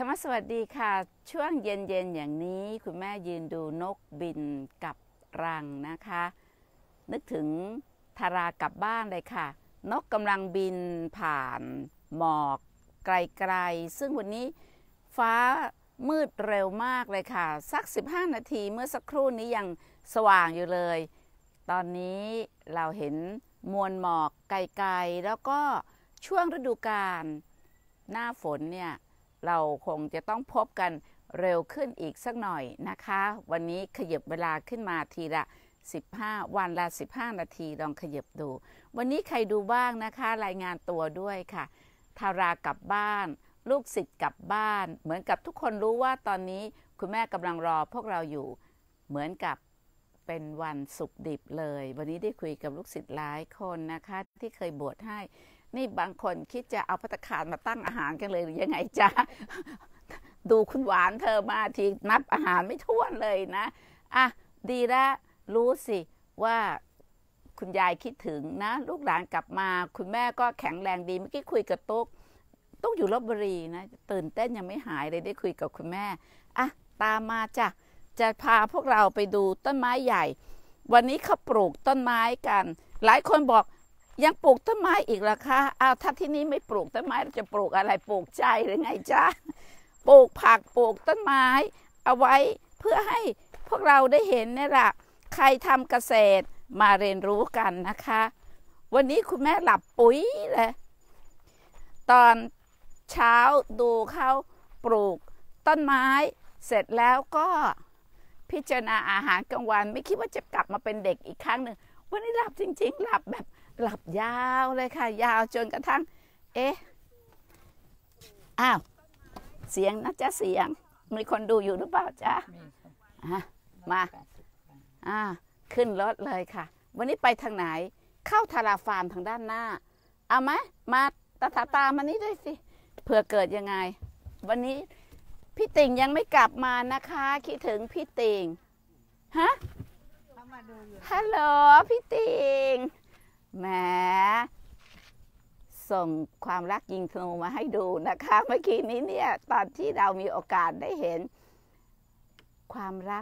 มาสวัสดีค่ะช่วงเย็นๆอย่างนี้คุณแม่ยืนดูนกบินกับรังนะคะนึกถึงทารากลับบ้านเลยค่ะนกกำลังบินผ่านหมอกไกลๆซึ่งวันนี้ฟ้ามืดเร็วมากเลยค่ะสัก15นาทีเมื่อสักครู่นี้ยังสว่างอยู่เลยตอนนี้เราเห็นมวลหมอกไกลๆแล้วก็ช่วงฤดูกาลหน้าฝนเนี่ยเราคงจะต้องพบกันเร็วขึ้นอีกสักหน่อยนะคะวันนี้ขยับเวลาขึ้นมาทีละ15วันละ15นาทีลองขยับดูวันนี้ใครดูบ้างนะคะรายงานตัวด้วยค่ะทารากลับบ้านลูกศิษย์กลับบ้านเหมือนกับทุกคนรู้ว่าตอนนี้คุณแม่กำลังรอพวกเราอยู่เหมือนกับเป็นวันศุกร์ดิบเลยวันนี้ได้คุยกับลูกศิษย์หลายคนนะคะที่เคยบวชให้นี่บางคนคิดจะเอาภัตตาคารมาตั้งอาหารกันเลยหรือยังไงจ๊ะ ดูคุณหวานเธอมาทีนับอาหารไม่ถ้วนเลยนะอ่ะดีแล้วรู้สิว่าคุณยายคิดถึงนะลูกหลานกลับมาคุณแม่ก็แข็งแรงดีเมื่อกี้คุยกับตุ๊กอยู่ลพบุรีนะตื่นเต้นยังไม่หายเลยได้คุยกับคุณแม่อ่ะตามมาจ้ะจะพาพวกเราไปดูต้นไม้ใหญ่วันนี้เขาปลูกต้นไม้กันหลายคนบอกยังปลูกต้นไม้อีกเหรอคะอ้าวถ้าที่นี้ไม่ปลูกต้นไม้เราจะปลูกอะไรปลูกใจหรือไงจ๊ะปลูกผักปลูกต้นไม้เอาไว้เพื่อให้พวกเราได้เห็นนี่แหละใครทำเกษตรมาเรียนรู้กันนะคะวันนี้คุณแม่หลับปุ๋ยเลยตอนเช้าดูเขาปลูกต้นไม้เสร็จแล้วก็พิจารณาอาหารกลางวันไม่คิดว่าจะกลับมาเป็นเด็กอีกครั้งหนึ่งวันนี้หลับจริงๆหลับแบบหลับยาวเลยค่ะยาวจนกระทั่งอ้าวเสียงนะจ๊ะเสียงมีคนดูอยู่หรือเปล่าจ๊ะมาขึ้นรถเลยค่ะวันนี้ไปทางไหนเข้าทาราฟาร์มทางด้านหน้าเอาไหมมาตามานี่ด้วยสิเผื่อเกิดยังไงวันนี้พี่ติ่งยังไม่กลับมานะคะคิดถึงพี่ติ่งฮะฮัลโหลพี่ติ่งแหมส่งความรักยิงธนูมาให้ดูนะคะเมื่อกี้นี้เนี่ยตอนที่เรามีโอกาสได้เห็นความรัก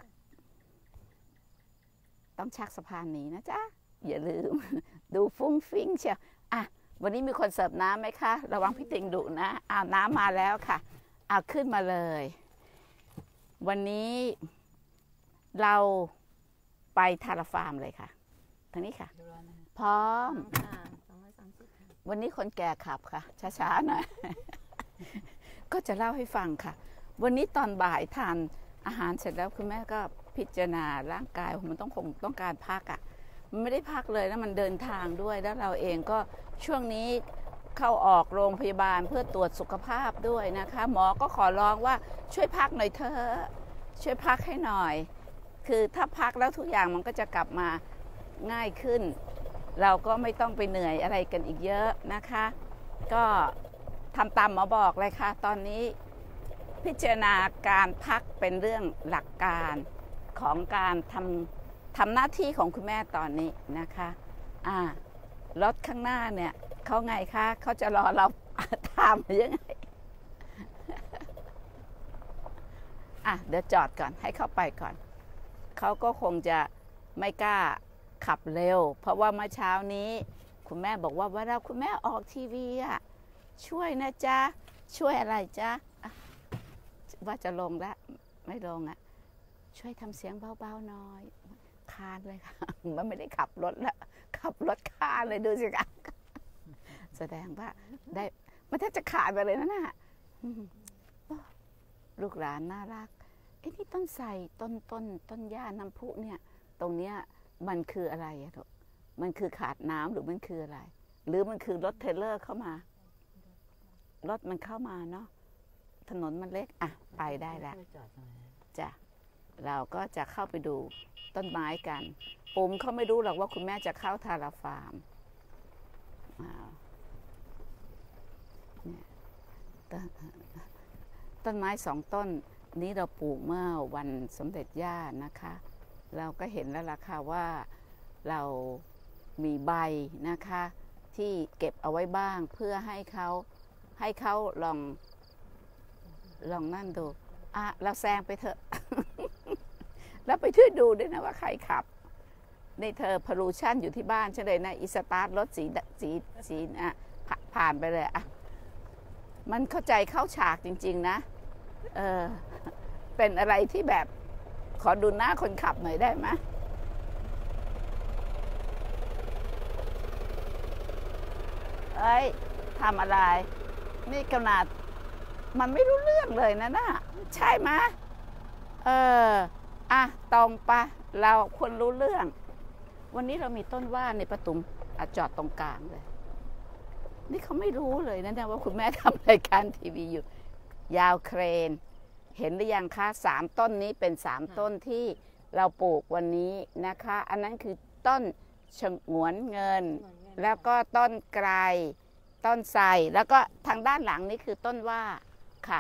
ต้องชักสะพานหนีนะจ๊ะอย่าลืมดูฟุ้งฟิ้งเชียวอ่ะวันนี้มีคนเสิร์ฟน้ำไหมคะระวังพี่ติ่งดุนะน้ำมาแล้วค่ะขึ้นมาเลยวันนี้เราไปทาราฟาร์มเลยค่ะทางนี้ค่ะพร้อมวันนี้คนแก่ขับค่ะช้าๆหน่อย ก็จะเล่าให้ฟังค่ะวันนี้ตอนบ่ายทานอาหารเสร็จแล้วคุณแม่ก็พิจารณาร่างกายมันคงต้องการพักมันไม่ได้พักเลยแล้วมันเดินทางด้วยแล้วเราเองก็ช่วงนี้เข้าออกโรงพยาบาลเพื่อตรวจสุขภาพด้วยนะคะหมอก็ขอร้องว่าช่วยพักหน่อยเถอะช่วยพักให้หน่อยคือถ้าพักแล้วทุกอย่างมันก็จะกลับมาง่ายขึ้นเราก็ไม่ต้องไปเหนื่อยอะไรกันอีกเยอะนะคะก็ทำตามหมอบอกเลยค่ะตอนนี้พิจารณาการพักเป็นเรื่องหลักการของการทำหน้าที่ของคุณแม่ตอนนี้นะคะรถข้างหน้าเนี่ยเขาไงคะเขาจะรอเราทำยังไงเดี๋ยวจอดก่อนให้เข้าไปก่อนเขาก็คงจะไม่กล้าขับเร็วเพราะว่าเมื่อเช้านี้คุณแม่บอกว่าเวลาคุณแม่ออกทีวีช่วยนะจ๊ะช่วยอะไรจ๊ะว่าจะลงแล้วไม่ลงช่วยทำเสียงเบาๆหน่อยคานเลยค่ะมันไม่ได้ขับรถแล้วขับรถคานเลยดูสิคะแสดงว่าได้มันแทบจะขาดไปเลยนะลูกหลานน่ารักนี่ต้นไทรต้นหญ้าน้ำพุเนี่ยตรงเนี้ยมันคืออะไรลูกมันคือขาดน้ำหรือมันคืออะไรหรือมันคือรถเทรลเลอร์เข้ามารถมันเข้ามาเนาะถนนมันเล็กไปได้แล้วจ้ะเราก็จะเข้าไปดูต้นไม้กันปุ่มเขาไม่รู้หรอกว่าคุณแม่จะเข้าทาราฟาร์มต้นไม้2 ต้นนี้เราปลูกเมื่อวันสมเด็จย่านะคะเราก็เห็นแล้วล่ะค่ะว่าเรามีใบนะคะที่เก็บเอาไว้บ้างเพื่อให้เขาลองลองนั่นดูเราแซงไปเถอะ แล้วไปช่วยดูด้วยนะว่าใครขับในเธอพลูชันอยู่ที่บ้านฉันเลยนะอีสตาร์ทรถสีผ่านไปเลยมันเข้าใจเข้าฉากจริงๆนะเป็นอะไรที่แบบขอดูหน้าคนขับหน่อยได้ไหมเอ้ยทำอะไรนี่ขนาดมันไม่รู้เรื่องเลยนะใช่ไหมตรงปะเราควรรู้เรื่องวันนี้เรามีต้นว่าในประตูจอดตรงกลางเลยนี่เขาไม่รู้เลยนะว่าคุณแม่ทำรายการทีวีอยู่ยาวเครนเห็นหรือยังคะ3 ต้นนี้เป็น3 ต้นที่เราปลูกวันนี้นะคะอันนั้นคือต้นฉงวนเงินแล้วก็ต้นไกรต้นไทรแล้วก็ทางด้านหลังนี่คือต้นว่าค่ะ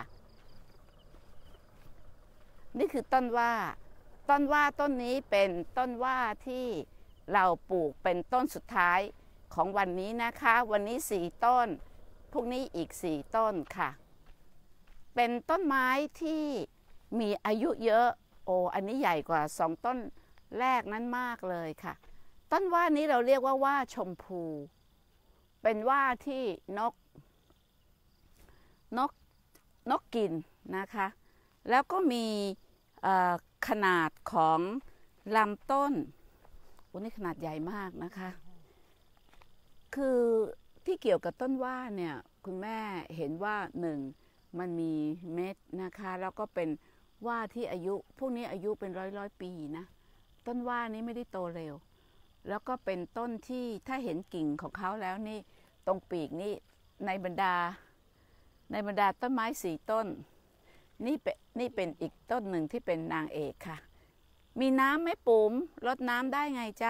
นี่คือต้นว่าต้นนี้เป็นต้นว่าที่เราปลูกเป็นต้นสุดท้ายของวันนี้นะคะวันนี้4 ต้นพรุ่งนี้อีก4 ต้นค่ะเป็นต้นไม้ที่มีอายุเยอะอันนี้ใหญ่กว่า2 ต้นแรกนั้นมากเลยค่ะต้นว่านี้เราเรียกว่าว่าชมพูเป็นว่าที่นกกินนะคะแล้วก็มีขนาดของลำต้นนี่ขนาดใหญ่มากนะคะคือที่เกี่ยวกับต้นว่าเนี่ยคุณแม่เห็นว่า1มันมีเม็ดนะคะแล้วก็เป็นว่าที่อายุพวกนี้อายุเป็นร้อยปีนะต้นว่านี้ไม่ได้โตเร็วแล้วก็เป็นต้นที่ถ้าเห็นกิ่งของเขาแล้วนี่ตรงปีกนี่ในบรรดาต้นไม้4 ต้นนี่เป็นอีกต้นหนึ่งที่เป็นนางเอกค่ะมีน้ำไหมปุ๋มรดน้ำได้ไงจ๊ะ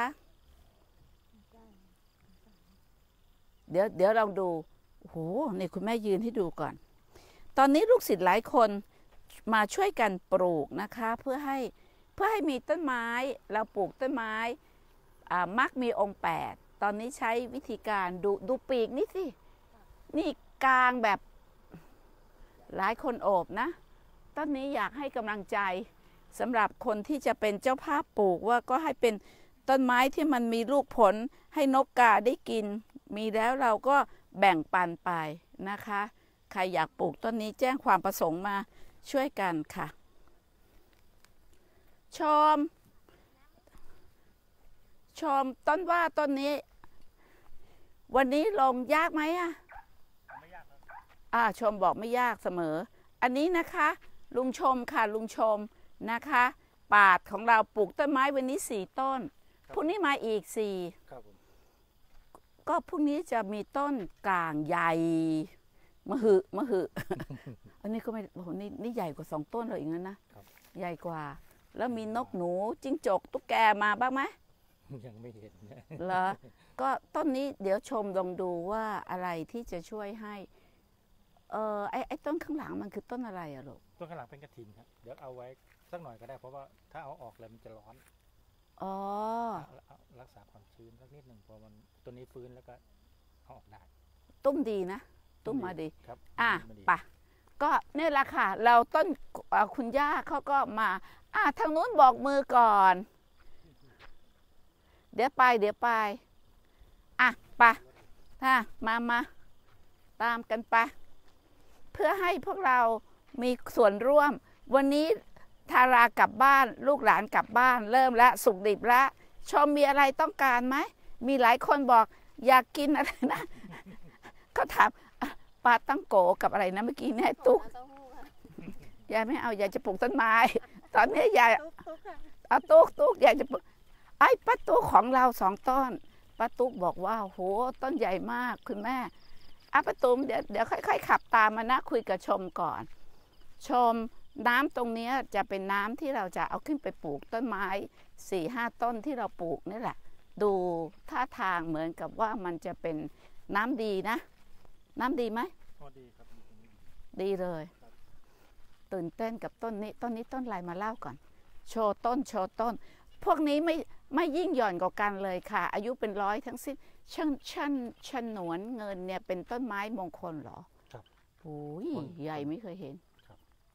เดี๋ยวลองดูโอ้โหนี่คุณแม่ยืนให้ดูก่อนตอนนี้ลูกศิษย์หลายคนมาช่วยกันปลูกนะคะเพื่อให้มีต้นไม้เราปลูกต้นไม้มักมีองค์8ตอนนี้ใช้วิธีการดูปีกนี่สินี่กลางแบบหลายคนโอบนะต้นนี้อยากให้กำลังใจสำหรับคนที่จะเป็นเจ้าภาพปลูกว่าก็ให้เป็นต้นไม้ที่มันมีลูกผลให้นกกาได้กินมีแล้วเราก็แบ่งปันไปนะคะใครอยากปลูกต้นนี้แจ้งความประสงค์มาช่วยกันค่ะชมต้นว่าต้นนี้วันนี้ลงยากไหมไม่ยากชมบอกไม่ยากเสมออันนี้นะคะลุงชมค่ะลุงชมนะคะปาดของเราปลูกต้นไม้วันนี้4 ต้นพรุ่งนี้มาอีก4ครับก็พรุ่งนี้จะมีต้นกลางใหญ่มหึ อันนี้ก็ไม่โอ้โหนี่ใหญ่กว่า2 ต้นเลยอย่างนั้นนะใหญ่กว่าแล้วมีนกหนูจิ้งจกตุ๊กแกมาบ้างไหมยังไม่เห็นเหรอก็ต้นนี้เดี๋ยวชมลองดูว่าอะไรที่จะช่วยให้ไอ้ต้นข้างหลังมันคือต้นอะไรอะลูกต้นข้างหลังเป็นกระถินครับเดี๋ยวเอาไว้สักหน่อยก็ได้เพราะว่าถ้าเอาออกแล้วมันจะร้อนรักษาความชื้นสักนิดหนึ่งพอมันตัวนี้ฟื้นแล้วก็เอาออกได้ตุ้มดีนะตุ้มมาดีครับปะก็นี่แหละค่ะเราต้นคุณย่าเขาก็มาทางนู้นบอกมือก่อนเดี๋ยวไปไปมาตามกันไปเพื่อให้พวกเรามีส่วนร่วมวันนี้ทารากลับบ้านลูกหลานกลับบ้านเริ่มแล้วสุกดิบแล้วชมมีอะไรต้องการไหมมีหลายคนบอกอยากกินอะไรนะก็ถามปลาตั้งโกกับอะไรนะเมื่อกี้เนี่ยตุ๊กยายไม่เอาอยากจะปลูกต้นไม้ตอนนี้ยายเอาตุ๊กอยากจะปลูกไอ้ป้าตุ๊กของเรา2 ต้นป้าตุ๊กบอกว่าโหต้นใหญ่มากคุณแม่ป้าตุ้มเดี๋ยวค่อยๆขับตามมานะคุยกับชมก่อนชมน้ำตรงนี้จะเป็นน้ำที่เราจะเอาขึ้นไปปลูกต้นไม้4-5 ต้นที่เราปลูกนี่แหละดูท่าทางเหมือนกับว่ามันจะเป็นน้ำดีนะน้ำดีไหมดีครับดีเลยตื่นเต้นกับต้นนี้ต้นอะไรมาเล่าก่อนโชว์ต้นพวกนี้ไม่ยิ่งหย่อนกว่ากันเลยค่ะอายุเป็น100ทั้งสิ้นฉนวนเงินเนี่ยเป็นต้นไม้มงคลเหรอครับโอ้ยใหญ่ไม่เคยเห็น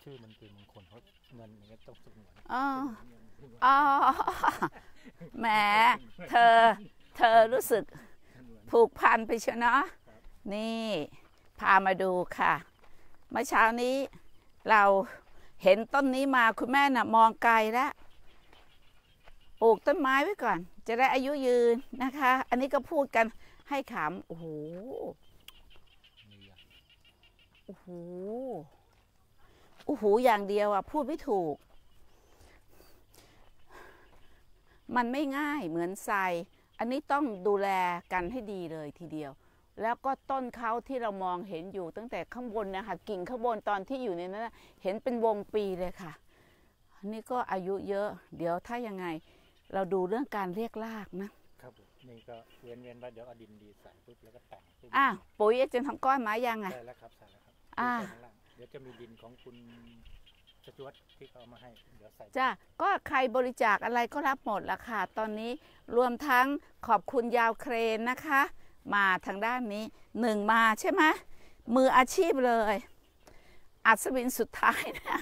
ชื่อมันเป็นมงคลเพราะเงินอย่างเงี้ยต้องสงวนอ๋ออ๋อแหมเธอรู้สึกผูกพันไปเชียวเนาะนี่พามาดูค่ะเมื่อเช้านี้เราเห็นต้นนี้มาคุณแม่น่ะมองไกลแล้วปลูกต้นไม้ไว้ก่อนจะได้อายุยืนนะคะ อันนี้ก็พูดกันให้ขำโอ้โหโอ้โหโอ้โหอย่างเดียวอ่ะพูดไม่ถูกมันไม่ง่ายเหมือนไทรอันนี้ต้องดูแลกันให้ดีเลยทีเดียวแล้วก็ต้นเขาที่เรามองเห็นอยู่ตั้งแต่ข้างบนนะคะกิ่งข้างบนตอนที่อยู่ในนั้นเห็นเป็นวงปีเลยค่ะอันนี้ก็อายุเยอะเดี๋ยวถ้ายังไงเราดูเรื่องการเรียกรากนะครับนี่ก็เว้นไว้เดี๋ยวเอาดินดีใส่ปุ๊บแล้วก็แต่งปุ๊บปุ๋ยอาจารย์ทำก้อนไม้ยังไงใส่แล้วครับใส่แล้วครับเดี๋ยวจะมีดินของคุณสจวตที่เขาเอามาให้เดี๋ยวใส่จ้าก็ใครบริจาคอะไรก็รับหมดละค่ะตอนนี้รวมทั้งขอบคุณยาวเครนนะคะมาทางด้านนี้1มาใช่ไหมมืออาชีพเลยอัศวินสุดท้ายนะ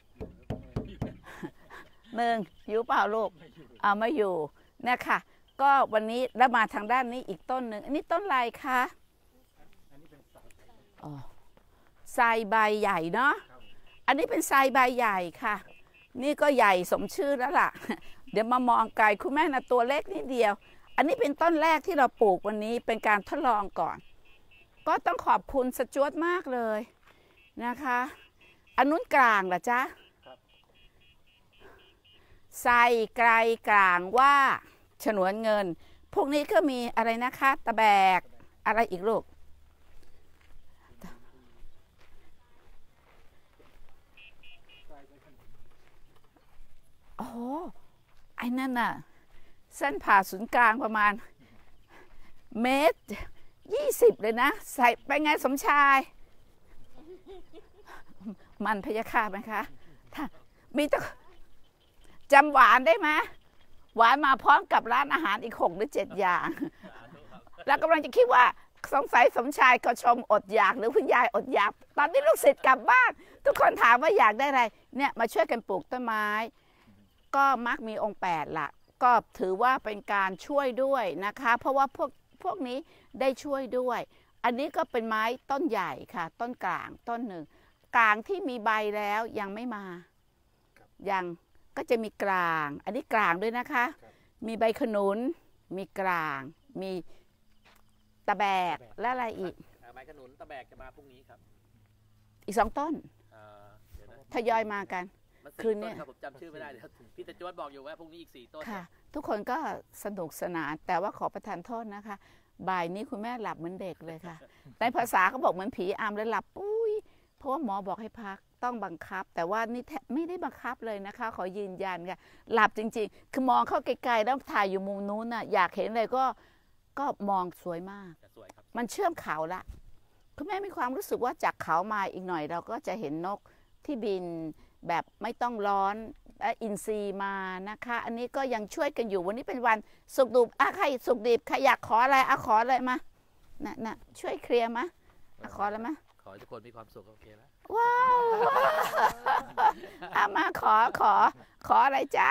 1อยู่เปล่าลูกไม่อยู่เนี่ยค่ะก็วันนี้แล้วมาทางด้านนี้อีกต้นหนึ่งอันนี้ต้นอะไรคะไทรใบใหญ่เนาะอันนี้เป็นไทรใบใหญ่ค่ะนี่ก็ใหญ่สมชื่อแล้วล่ะเดี๋ยวมามองไกลคุณแม่นะตัวเล็กนิดเดียวอันนี้เป็นต้นแรกที่เราปลูกวันนี้เป็นการทดลองก่อนก็ต้องขอบคุณสจวตมากเลยนะคะอันนู้นกลางเหรอจ๊ะไทรไกลกลางว่าฉนวนเงินพวกนี้ก็มีอะไรนะคะตะแบกอะไรอีกลูกโอ้ไอ้นั่นน่ะเส้นผ่าศูนย์กลางประมาณ1.20 เลยนะใส่ไปไงสมชายมันพยาคาไหมคะมีต้องจำหวานได้ไหมหวานมาพร้อมกับร้านอาหารอีก6 หรือ 7อย่างแล้วกำลังจะคิดว่าสงสัยสมชายก็ชมอดอยากหรือคุณยายอดอยากตอนนี้ลูกศิษย์กลับบ้านทุกคนถามว่าอยากได้อะไรเนี่ยมาช่วยกันปลูกต้นไม้ก็มักมีองค์8ละก็ถือว่าเป็นการช่วยด้วยนะคะเพราะว่าพวกนี้ได้ช่วยด้วยอันนี้ก็เป็นไม้ต้นใหญ่ค่ะต้นกลางต้นหนึ่งกลางที่มีใบแล้วยังไม่มายังก็จะมีกลางอันนี้กลางด้วยนะคะมีใบขนุนมีกลางมีตะแบกและอะไรอีกใบขนุนตะแบกจะมาพรุ่งนี้ครับอีก2 ต้นทยอยมากันคืนนี้ผมจำชื่อไม่ได้เดี๋ยวพี่ตะจวดบอกอยู่ว่าพรุ่งนี้อีก4 ต้นค่ะทุกคนก็สนุกสนานแต่ว่าขอประทานโทษนะคะบ่ายนี้คุณแม่หลับเหมือนเด็กเลยค่ะในภาษาเขาบอกเหมือนผีอำเลยหลับปุ้ยเพราะว่าหมอบอกให้พักต้องบังคับแต่ว่านี่ไม่ได้บังคับเลยนะคะขอยืนยันค่ะหลับจริงๆคือมองเข้าไกลๆแล้วถ่ายอยู่มุมนู้นน่ะอยากเห็นเลยก็มองสวยมากมันเชื่อมเขาละคุณแม่มีความรู้สึกว่าจากเขามาอีกหน่อยเราก็จะเห็นนกที่บินแบบไม่ต้องร้อนและอินทรีมานะคะอันนี้ก็ยังช่วยกันอยู่วันนี้เป็นวันสุกดิบใครสุกดิบใครอยากขออะไรขอเลยมาน่ะช่วยเคลียร์มาขอแล้วมาขอให้ทุกคนมีความสุขโอเคแล้วว้าวมาขออะไรจ๊ะ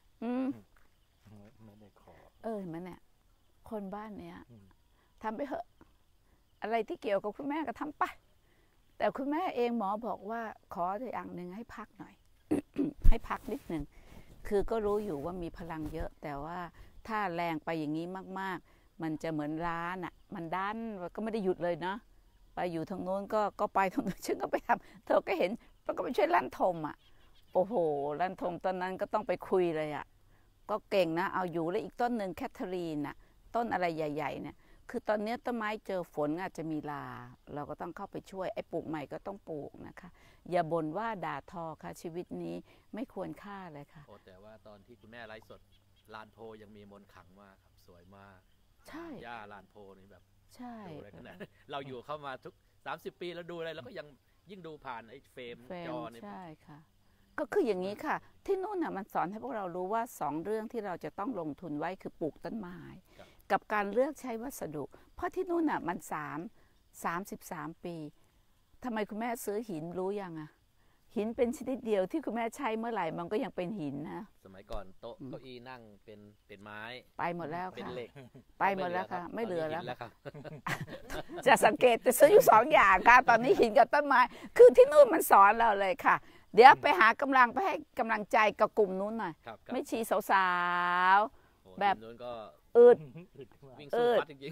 ไม่ได้ขอมันเนี่ยคนบ้านเนี้ยทำไปเถอะอะไรที่เกี่ยวกับคุณแม่ก็ทำไปแต่คุณแม่เองหมอบอกว่าขออย่างหนึ่งให้พักหน่อย ให้พักนิดหนึ่งคือก็รู้อยู่ว่ามีพลังเยอะแต่ว่าถ้าแรงไปอย่างนี้มากๆมันจะเหมือนล้าน่ะมันดันก็ไม่ได้หยุดเลยเนาะไปอยู่ทางโน้นก็ไปทางนู้นฉันก็ไปทำเธอก็เห็นก็ไปช่วยลั่นทมโอ้โหลั่นทมตอนนั้นก็ต้องไปคุยเลยก็เก่งนะเอาอยู่แล้วอีกต้นหนึ่งแคทเธอรีนต้นอะไรใหญ่ๆเนี่ยคือตอนนี้ต้นไม้เจอฝนอาจจะมีลาเราก็ต้องเข้าไปช่วยไอ้ปลูกใหม่ก็ต้องปลูกนะคะอย่าบ่นว่าด่าทอค่ะชีวิตนี้ไม่ควรค่าเลยค่ะแต่ว่าตอนที่คุณแม่ไลฟ์สดลานโพยังมีมนต์ขลังมากครับสวยมากใช่หญ้าลานโพนี่แบบใช่ดูอะไรขนาดเราอยู่เข้ามาทุก30 ปีแล้วดูอะไรแล้วก็ยังยิ่งดูผ่านไอ้เฟรมจอนี่ใช่ค่ะก็คืออย่างนี้ค่ะที่นู่นน่ะมันสอนให้พวกเรารู้ว่า2 เรื่องที่เราจะต้องลงทุนไว้คือปลูกต้นไม้กับการเลือกใช้วัสดุเพราะที่นู่นน่ะมัน33 ปีทำไมคุณแม่ซื้อหินรู้ยังหินเป็นชนิดเดียวที่คุณแม่ใช้เมื่อไหร่มันก็ยังเป็นหินนะสมัยก่อนโต๊ะเก้าอี้นั่งเป็นไม้ไปหมดแล้วเป็นค่ะเหล็กไปหมดแล้วค่ะไม่เหลือแล้วตนนี้หินครับจะสังเกตจะซื้ออยู่2 อย่างค่ะตอนนี้หินกับต้นไม้คือที่นู่นมันสอนเราเลยค่ะ เดี๋ยวไปหากำลังไปให้กำลังใจกับกลุ่มนู้นหน่อยครับไม่ชีสาวโอ้แบบทีมนู้นก็ๆอึดวิ่งสู้ฟัดจริง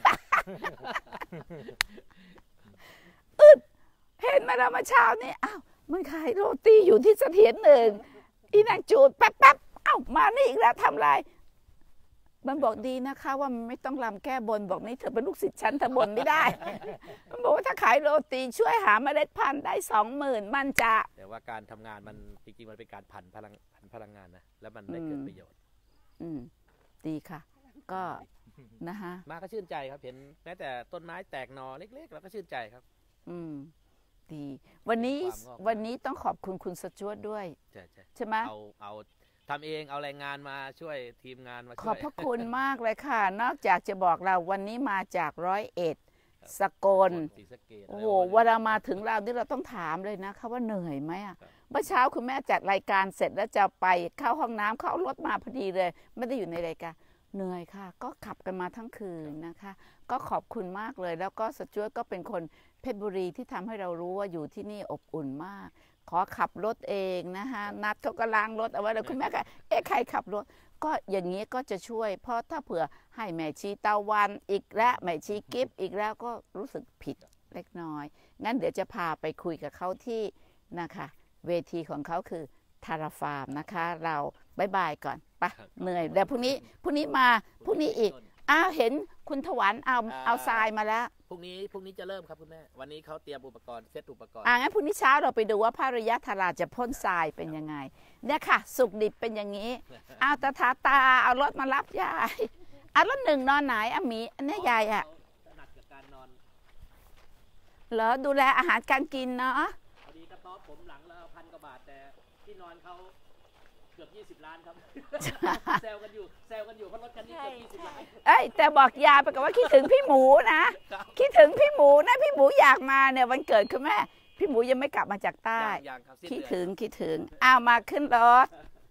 เห็นไหมาแล้วเมื่อเช้านี่อ้าวมันขายโรตีอยู่ที่เสถียรหนึ่งอีนางจูดแป๊บๆเอ้ามานี่อีกแล้วทำไรมันบอกดีนะคะว่ามันไม่ต้องรำแก้บนบอกนี่เธอเป็นลูกศิษย์ฉันเธอบนไม่ได้ มันบอกว่าถ้าขายโรตีช่วยหาเมล็ดพันธุ์ได้ 20,000มันจะๆแต่ว่าการทำงานมันจริงๆมันเป็นการผันพลังงานนะแล้วมันได้เกิดประโยชน์ดีค่ะ ก็นะคะมาก็ชื่นใจครับเห็นแม้แต่ต้นไม้แตกหนอเล็กๆเราก็ชื่นใจครับดีวันนี้ความงอกวันนี้ต้องขอบคุณคุณสจวตด้วย ใช่ไหมเอาทำเองเอาแรงงานมาช่วยทีมงานมาขช่อวบยพระคุณมากเลยค่ะ นอกจากจะบอกเราวันนี้มาจาก101 สกลศรีสะเกษโอ้โหเวลามาถึงเรานี่เราต้องถามเลยนะคะว่าเหนื่อยไหมอ่ะเมื่อเช้าคุณแม่จัดรายการเสร็จแล้วจะไปเข้าห้องน้ำเข้ารถมาพอดีเลย ไม่ได้อยู่ในรายการเหนื่อยค่ะ ก็ขับกันมาทั้งคืนนะคะ ก็ขอบคุณมากเลย แล้วก็สจวตก็เป็นคนเพชรบุรีที่ทำให้เรารู้ว่าอยู่ที่นี่อบอุ่นมาก ขอขับรถเองนะคะนัดเขาก็ล้างรถเอาไว้แล้วคุณแม่ก็ใครขับรถ ก็อย่างนี้ก็จะช่วย เพราะถ้าเผื่อให้แม่ชีตะวันอีกแล้วแม่ชีกิฟอีกแล้วก็รู้สึกผิดเล็กน้อย งั้นเดี๋ยวจะพาไปคุยกับเขาที่นะคะเวทีของเขาคือทาราฟาร์มนะคะ เราบายบายก่อนไปเหนื่อยแล้วพรุ่งนี้มาพรุ่งนี้อีกอ้าวเห็นคุณถวันเอาทรายมาแล้วพรุ่งนี้จะเริ่มครับคุณแม่วันนี้เขาเตรียมอุปกรณ์เซตอุปกรณ์งั้นพรุ่งนี้เช้าเราไปดูว่าพระริยธาราจะพ่นทรายเป็นยังไงเนี่ยค่ะ สุกดิบเป็นอย่างนี้เอาตาเอารถมารับยายรถ1นอนไหนหมีอันนี้ยายอ่ะถนัดกับการนอนเหรอดูแลอาหารการกินเนาะพอดีกระต๊อบผมหลังละ1,000 กว่าบาทแต่ที่นอนเขาเกือบ20 ล้านครับ แซวกันอยู่เพราะรถคันนี้เกือบ20 ล้านแต่บอกยาไปกับว่าคิดถึงพี่หมูนะคิดถึงพี่หมูนะพี่หมูอยากมาเนี่ยวันเกิดคุณแม่พี่หมูยังไม่กลับมาจากใต้อย่างครับสิ้นคิดเดือนถึงมาขึ้นรถ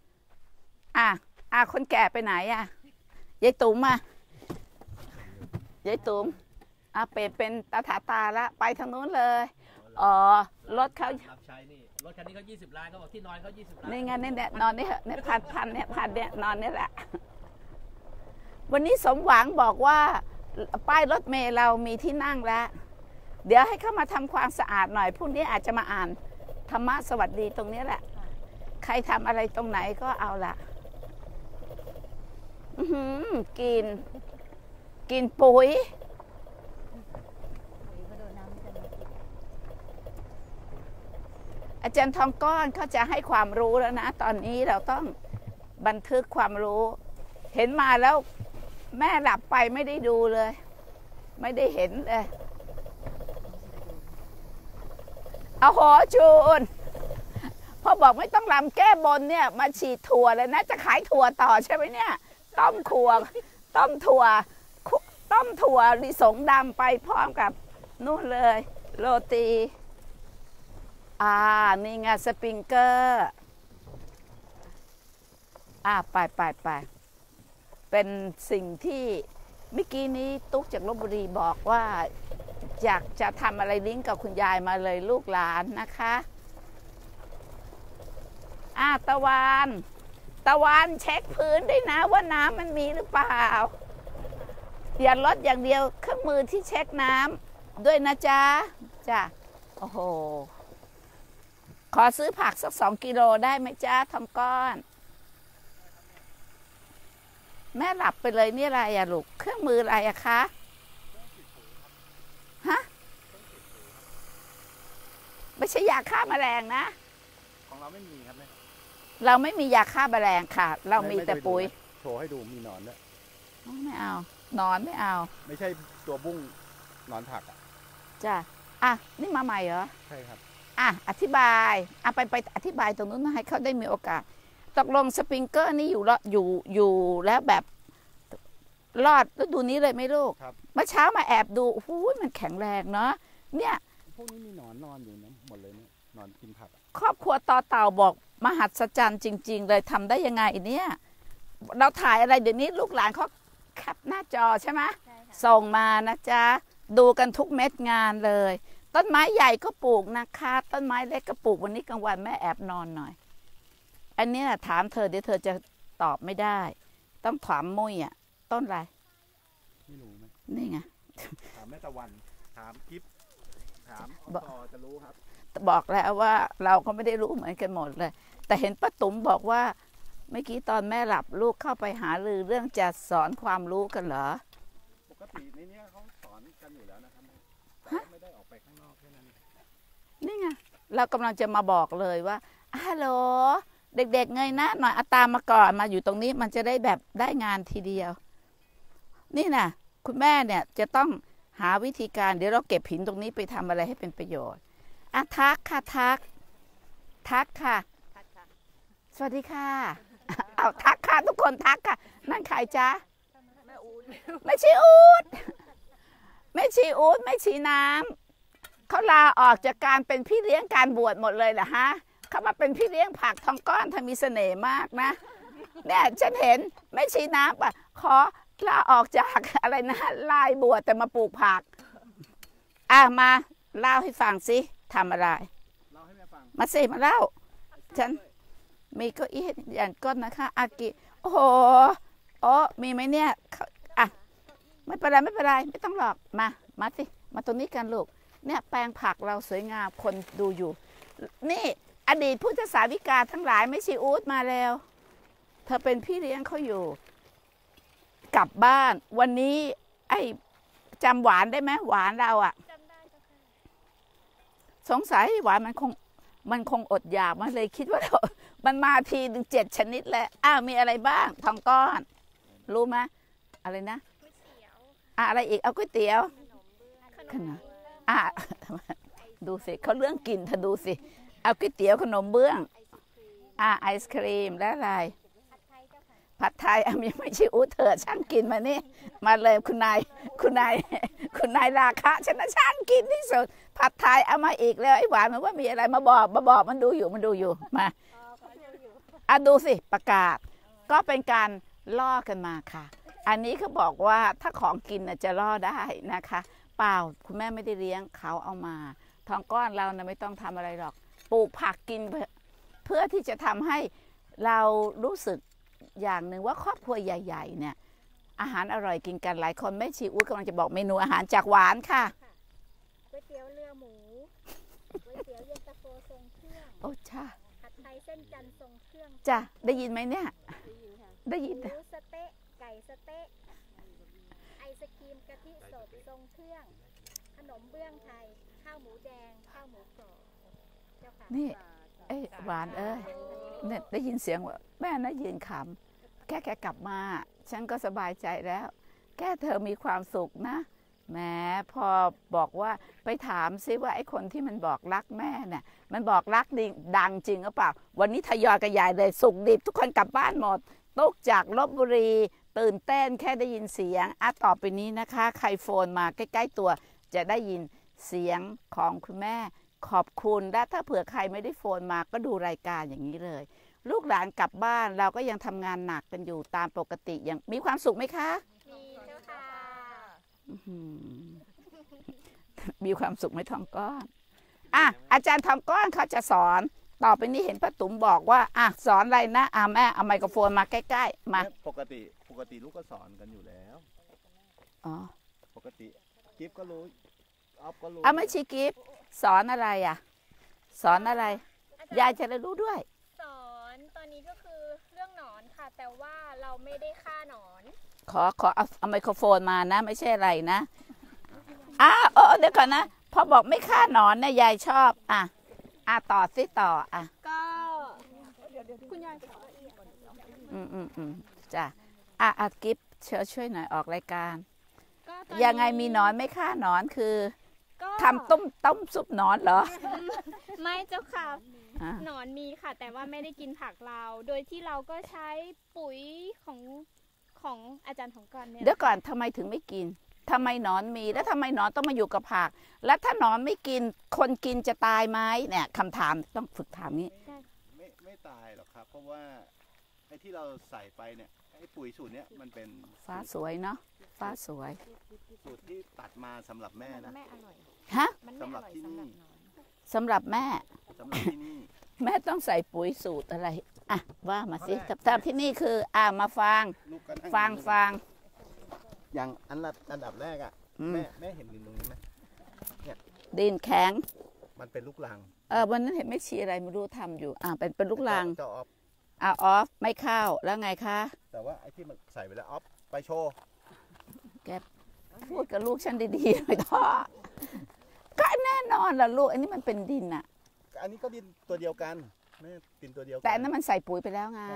คนแก่ไปไหนยายตุ๋มยายตุ๋มเปลี่ยนเป็นตาละไปทางนู้นเลยรถเขารับใช้นี่รถคันนี้เขา20 ล้านเขาบอกที่นอนเขา20 ล้านนี่ไงนี่นอนนี่เหอะเนี่ยพันเนี่ยนอนนี่แหละ วันนี้สมหวังบอกว่าป้ายรถเมล์เรามีที่นั่งแล้ว เดี๋ยวให้เข้ามาทำความสะอาดหน่อยพรุ่งนี้อาจจะมาอ่านธรรมะสวัสดีตรงนี้แหละ ใครทำอะไรตรงไหนก็เอาละกินปุ๋ยอาจารย์ทองก้อนเขาจะให้ความรู้แล้วนะ ตอนนี้เราต้องบันทึกความรู้ เห็นมาแล้วแม่หลับไปไม่ได้ดูเลย ไม่ได้เห็นเลยเอาโหจูนพอบอกไม่ต้องรำแก้บนเนี่ยมาฉีดถั่วเลยนะจะขายถั่วต่อใช่ไหมเนี่ยต้มถั่วลิสงดำไปพร้อมกับนู่นเลยโรตีนี่ไงสปริงเกอร์ไปเป็นสิ่งที่เมื่อกี้นี้ตุ๊กจากลพบุรีบอกว่าอยากจะทำอะไรลิงก์กับคุณยายมาเลยลูกหลานนะคะตะวันเช็คพื้นด้วยนะว่าน้ำมันมีหรือเปล่าอย่าลดอย่างเดียวเครื่องมือที่เช็คน้ำด้วยนะจ๊ะจ้ะโอ้โหขอซื้อผักสัก2 กิโลได้ไหมจ๊ะทองก้อนแม่หลับไปเลยนี่อะไรลูกเครื่องมืออะไรคะฮะไม่ใช่ยาฆ่าแมลงนะของเราไม่มีครับแม่เราไม่มียาฆ่าแมลงค่ะเรามีแต่ปุ๋ยโชว์ให้ดูมีหนอนด้วยไม่เอานอนไม่เอาไม่ใช่ตัวบุ้งหนอนผักจ้ะนี่มาใหม่เหรอใช่ครับอธิบายไปอธิบายตรงนู้นให้เขาได้มีโอกาสตกลงสปริงเกอร์นี่อยู่แล้วแบบรอดฤดูนี้เลยไหมลูกเมื่อเช้ามาแอบดูโอ้โหมันแข็งแรงเนาะเนี่ยพวกนี้มีหนอนนอนอยู่นะหมดเลยเนี่ยนอนกินผักครอบครัวต่อเต่าบอกมหัศจรรย์จริงๆเลยทำได้ยังไงเนี่ยเราถ่ายอะไรเดี๋ยวนี้ลูกหลานเขาแคปหน้าจอใช่ไหมส่งมานะจ๊ะดูกันทุกเม็ดงานเลยต้นไม้ใหญ่ก็ปลูกนะคะต้นไม้เล็กก็ปลูกวันนี้กลางวันแม่แอบนอนหน่อยอันนี้ถามเธอเดี๋ยวเธอจะตอบไม่ได้ต้องถามมุ้ยอ่ะต้นอะไรไม่รู้ไหมนี่ไงถามแม่ตะวันถามกิฟถามต่อจะรู้ครับบอกแล้วว่าเราก็ไม่ได้รู้เหมือนกันหมดเลยแต่เห็นป้าตุ๋มบอกว่าเมื่อกี้ตอนแม่หลับลูกเข้าไปหารือเรื่องจะสอนความรู้กันเหรอปกติในนี้เขาสอนกันอยู่แล้วนะครับแต่ไม่ได้ออกไปข้างนอกแค่นั้นนี่ไงเรากำลังจะมาบอกเลยว่าฮัลโหลเด็กๆเงยหน้าหน่อยเอาตามมาก่อนมาอยู่ตรงนี้มันจะได้แบบได้งานทีเดียวนี่นะคุณแม่เนี่ยจะต้องหาวิธีการเดี๋ยวเราเก็บหินตรงนี้ไปทำอะไรให้เป็นประโยชน์อ่ะทักค่ะทักค่ะสวัสดีค่ะเอาทักค่ะทุกคนทักค่ะนั่นใครจ๊ะไม่ชีอูดไม่ชีอูดไม่ชีน้ำเขาลาออกจากการเป็นพี่เลี้ยงการบวชหมดเลยเหรอฮะเขามาเป็นพี่เลี้ยงผักทองก้อนทำมีเสน่ห์มากนะเนี่ยฉันเห็นไม่ชีน้ำป่ะขอลาออกจากอะไรนะลายบวชแต่มาปลูกผักมาเล่าให้ฟังสิทำอะไรเล่าให้แม่ฟังมาสิมาเล่าฉันมีเก้าอี้อย่างก้นนะคะอากิโอ้โหมีไหมเนี่ยไม่เป็นไรไม่ต้องหรอกมาสิมาตรงนี้กันลูกเนี่ยแปลงผักเราสวยงามคนดูอยู่นี่อดีตพุทธสาวิกาทั้งหลายไม่ชีอูดมาแล้วเธอเป็นพี่เลี้ยงเขาอยู่กลับบ้านวันนี้ไอ้จำหวานได้ไหมหวานเราอะจำได้ค่ะสงสัยหวานมันคงอดอยากมันเลยคิดว่ามันมาทีถึง7 ชนิดแล้วมีอะไรบ้างทองก้อนรู้ไหมอะไรนะอะไรอีกเอาก๋วยเตี๋ยวขนมดูสิเขาเรื่องกินเธอดูสิเอาก๋วยเตี๋ยวขนมเบื้องไอศครีมและอะไรผัดไทยยังไม่ชิวเธอช่างกินมานี่มาเลยคุณนายราคะฉันช่างกินที่สุดผัดไทยเอามาอีกแล้วไอ้หวานมันว่ามีอะไรมาบอกมันดูอยู่มาดูสิประกาศก็เป็นการล่อกันมาค่ะอันนี้เขาบอกว่าถ้าของกินจะล่อได้นะคะเปล่าคุณแม่ไม่ได้เลี้ยงเขาเอามาทองก้อนเรานะไม่ต้องทำอะไรหรอกปลูกผักกินเพื่อที่จะทำให้เรารู้สึกอย่างหนึ่งว่าครอบครัวใหญ่ๆเนี่ยอาหารอร่อยกินกันหลายคนแม่ชีอุ้ยกำลังจะบอกเมนูอาหารจากหวานค่ะก๋วยเตี๋ยวเรือหมูก๋วยเตี๋ยวเย็นตาโฟทรงเครื่องโอ้จ้าผัดไทยเส้นจันทร์ทรงเครื่องจ้ะได้ยินไหมเนี่ยได้ยินหมูสเต๊ะไก่สเต๊ะไอศกรีมกะทิสดทรงเครื่องขนมเบื้องไทยข้าวหมูแดงข้าวหมูกรอบเจ้าค่ะนี่หวานเนี่ยได้ยินเสียงว่าแม่นะยืนขำแกกลับมาฉันก็สบายใจแล้วแกเธอมีความสุขนะแหมพอบอกว่าไปถามซิว่าไอ้คนที่มันบอกรักแม่เนี่ยมันบอกรักดังจริงหรือเปล่าวันนี้ทยอยกันใหญ่เลยสุกดิบทุกคนกลับบ้านหมดตุกจากลพบุรีตื่นเต้นแค่ได้ยินเสียงต่อไปนี้นะคะใครโฟนมาใกล้ๆตัวจะได้ยินเสียงของคุณแม่ขอบคุณและถ้าเผื่อใครไม่ได้โฟนมาก็ดูรายการอย่างนี้เลยลูกหลานกลับบ้านเราก็ยังทำงานหนักกันอยู่ตามปกติยังมีความสุขไหมคะมีเจ้าค่ะมีความสุขไหมทองก้อนอาจารย์ทองก้อนเขาจะสอนต่อไปนี้เห็นป้าตุ๋มบอกว่าสอนอะไรนะแม่เอาไมโครโฟนมาใกล้ๆมาปกติลูกก็สอนกันอยู่แล้วปกติกิฟก็รู้ออฟก็รู้ไม่ชีกิฟสอนอะไรสอนอะไรยายจะได้รู้ด้วยสอนตอนนี้ก็คือเรื่องหนอนค่ะแต่ว่าเราไม่ได้ฆ่าหนอนขอเอาไมโครโฟนมานะไม่ใช่อะไรนะเดี๋ยวก่อนนะพอบอกไม่ฆ่าหนอนเนี่ยยายชอบต่อสิต่อก็คุณยายจ้ะกิฟช่วยหน่อยออกรายการยังไงมีหนอนไม่ฆ่าหนอนคือทำต้มซุปหนอนเหรอไม่เจ้าค่ะหนอนมีค่ะแต่ว่าไม่ได้กินผักเราโดยที่เราก็ใช้ปุ๋ยของอาจารย์ของก่อนเนี่ยเดี๋ยวก่อนทำไมถึงไม่กินทำไมหนอนมีแล้วทำไมหนอนต้องมาอยู่กับผัก แล้วถ้าหนอนไม่กินคนกินจะตายไหมเนี่ยคำถามต้องฝึกถามนี้ไม่ตายหรอกครับ เพราะว่าไอ้ที่เราใส่ไปเนี่ยไอ้ปุ๋ยสูตรเนี้ยมันเป็นฟ้าสวยเนาะฟ้าสวยสูตรที่ตัดมาสำหรับแม่นะแม่อร่อยฮะมันไม่อร่อยสำหรับหนอนสำหรับแม่สำหรับที่นี่แม่ต้องใส่ปุ๋ยสูตรอะไรอ่ะว่ามาสิแต่ที่นี่คือมาฟังลูกก็นั่ฟังอย่างอันดับแรกอ่ะอืมแม่เห็นดินตรงนี้ไหมดินแข็งมันเป็นลูกรังวันนั้นเห็นไม่ชีอะไรไม่รู้ทำอยู่เป็นลูกรังเจ้าออฟออฟไม่เข้าแล้วไงคะแต่ว่าไอ้ที่มันใส่ไปแล้วออฟไปโชว์พูดกับลูกฉันดีๆหน่อยพ่อก็แน่นอนล่ะลูกอันนี้มันเป็นดินอะอันนี้ก็ดินตัวเดียวกันแม่ดินตัวเดียวกัแต่อันนั้นมันใส่ปุ๋ยไปแล้วไง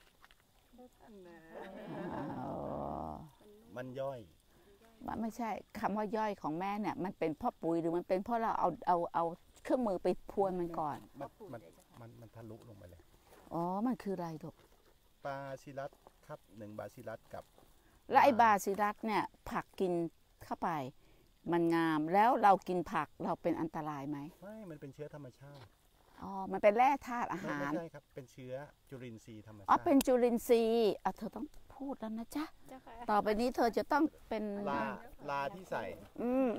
อ๋อมันย่อยมันไม่ใช่คำว่าย่อยของแม่เนี่ยมันเป็นเพราะปุ๋ยหรือมันเป็นเพราะเราเอาเครื่องมือไปพรวนมันก่อนมันทะลุลงไปเลยอ๋อมันคืออะไรลูกบาซิลัสครับ1บาซิลัสกับแล้วไอ้บาซิลัสเนี่ยผักกินเข้าไป มันงามแล้วเรากินผักเราเป็นอันตรายไหมไม่มันเป็นเชื้อธรรมชาติอ๋อมันเป็นแร่ธาตุอาไม่หารใช่ครับเป็นเชื้อจุลินทรีย์ธรรมชาติอ๋อเป็นจุลินทรีย์เธอต้องพูดแล้วนะจ๊ะเจ้าค่ะต่อไปนี้เธอจะต้องเป็นลาที่ใส่อืม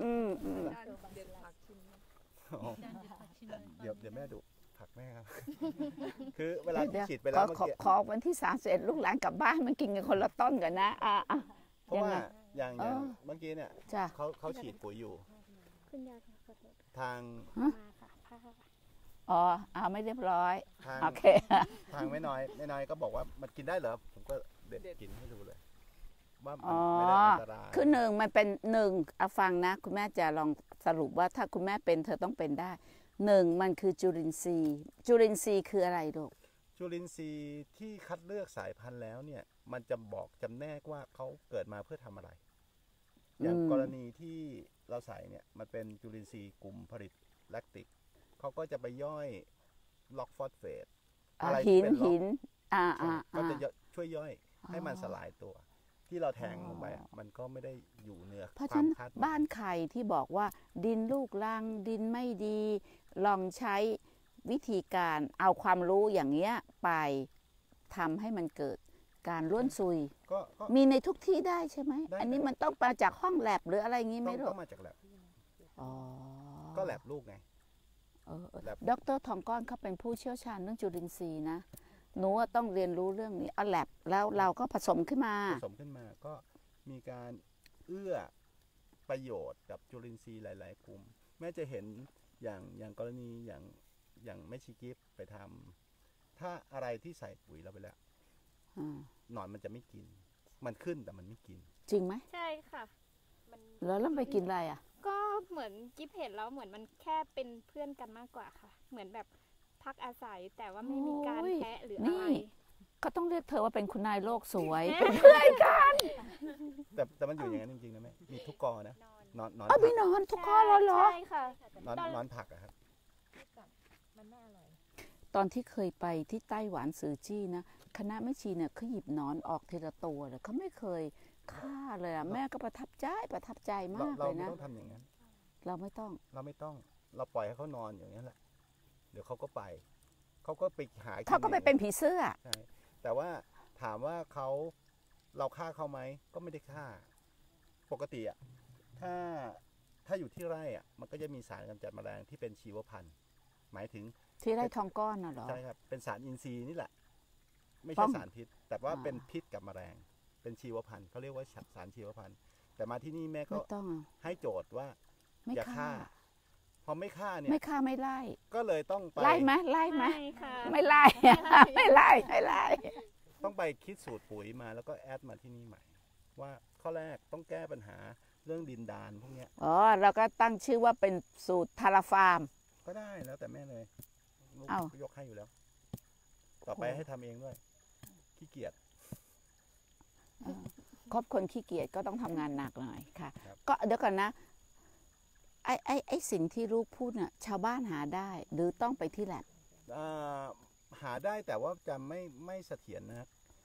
เดี๋ยวแม่ดูผักแม่ครับ คือเวลาเดี๋ยวฉีดไปแล้วเมื่อกี้ขอวันที่31ลูกหลานกลับบ้านมันกินกันคนละต้นกันนะเพราะว่ายังไงอย่างเออเมื่อกี้เนี่ยจ้ะเขาฉีดปุ๋ยอยู่คุณยายขอโทษทางมาค่ะผ้าอ๋อไม่เรียบร้อยทางโอเคทางไม่น้อยก็บอกว่ามันกินได้เหรอผมก็เด็ดกินให้ดูเลย ว่ามันอ๋อไม่ได้อันตรายคือหนึ่งมันเป็นหนึ่งฟังนะคุณแม่จะลองสรุปว่าถ้าคุณแม่เป็นเธอต้องเป็นได้หนึ่งมันคือจุลินทรีย์จุลินทรีย์คืออะไรลูกจุลินทรีย์ที่คัดเลือกสายพันธุ์แล้วเนี่ยมันจะบอกจำแนกว่าเขาเกิดมาเพื่อทำอะไร อย่างกรณีที่เราใส่เนี่ยมันเป็นจุลินทรีย์กลุ่มผลิตแลคติกเขาก็จะไปย่อยล็อกฟอสเฟตอะไรที่เป็นล็อกหินก็จะช่วยย่อยให้มันสลายตัว ที่เราแทงลงไปมันก็ไม่ได้อยู่เหนือเพราะควาฉะนั้มนคาดหมายบ้านใครที่บอกว่าดินลูกรังดินไม่ดี ลองใช้วิธีการเอาความรู้อย่างเงี้ยไปทำให้มันเกิดการร่วนซุยก็มีในทุกที่ได้ใช่ไหมได้อันนี้มันต้องมาจากห้องแลบหรืออะไรงี้ไหมลูต้กองมาจากแลบอ๋อก็แลบลูกไง แลบดร.ทองก้อนเขาเป็นผู้เชี่ยวชาญเรื่องจุลินทรีย์นะหนูว่าต้องเรียนรู้เรื่องนี้เอาแลบแล้วเราก็ผสมขึ้นมาผสมขึ้นมาก็มีการเอื้อประโยชน์กับจุลินทรีย์หลาย ๆ กลุ่มแม้จะเห็นอย่างกรณีอย่างแม่ชีกิฟไปทำถ้าอะไรที่ใส่ปุ๋ยเราไปแล้ว หนอนมันจะไม่กิน มันขึ้นแต่มันไม่กินจริงไหมใช่ค่ะมันแล้วไปกินอะไรอ่ะก็เหมือนกิ๊บเห็นแล้วเหมือนมันแค่เป็นเพื่อนกันมากกว่าค่ะ เหมือนแบบพักอาศัยแต่ว่าไม่มีการโอ้ยแทะหรือนี่อะไรก็ต้องเรียกเธอว่าเป็นคุณนายโลกสวยแต่มันอยู่อย่างนั้นจริงๆนะแม่มีทุกกอนะนอนอ้าวพี่นอนทุกข้อแล้วเหรอใช่ค่ะนอนผักอะครับตอนที่เคยไปที่ไต้หวันซือจี้นะคณะแม่ชีเนี่ยเขาหยิบหนอนออกทีละตัวเลยเขาไม่เคยฆ่าเลยอะแม่ก็ประทับใจมากเราเลยไม่นะต้องทำอย่างนั้นเราไม่ต้องเราปล่อยให้เขานอนอย่างนี้แหละ เดี๋ยวเขาก็ไปเขาก็ไปหากิเขาก็ไปเป็นผีเสื้อใช่แต่ว่าถามว่าเราฆ่าเขาไหมก็ไม่ได้ฆ่า ปกติอะถ้าอยู่ที่ไร่อะมันก็จะมีสารกำจัดแมลงที่เป็นชีวพันธุ์ หมายถึงที่ไร่ทองก้อนน่ะเหรอใช่ครับเป็นสารอินทรีย์นี่แหละ ไม่ป้ใช่องสารพิษ แต่ว่าเป็นพิษกับแมลง เป็นชีวพันธุ์เขาเรียกว่าสารชีวพันธุ์ แต่มาที่นี่แม่ก็ไม่ต้องอะให้โจทย์ว่าไม่อย่าฆ่าฆ่า พอไม่ฆ่าเนี่ยไม่ฆ่าไม่ไล่ก็เลยต้องไปไล่ไหมไล่ไหมใช่ค่ะไม่ไล่ ไม่ไล่ต้องไปคิดสูตรปุ๋ยมาแล้วก็แอดมาที่นี่ใหม่ ว่าข้อแรกต้องแก้ปัญหาเรื่องดินดานพวกเนี้ยอ๋อเราก็ตั้งชื่อว่าเป็นสูตรทาราฟาร์มก็ได้แล้วแต่แม่เลยลูกเอ้ายกให้อยู่แล้ว ต่อไปให้ทำเองด้วยขี้เกียจครบคนขี้เกียจก็ต้องทำงานหนักหน่อยค่ะครับก็เดี๋ยวก่อนนะไอ้สิ่งที่ลูกพูดน่ะชาวบ้านหาได้ หรือต้องไปที่แลบหาได้แต่ว่าจะไม่เสถียรนะครับ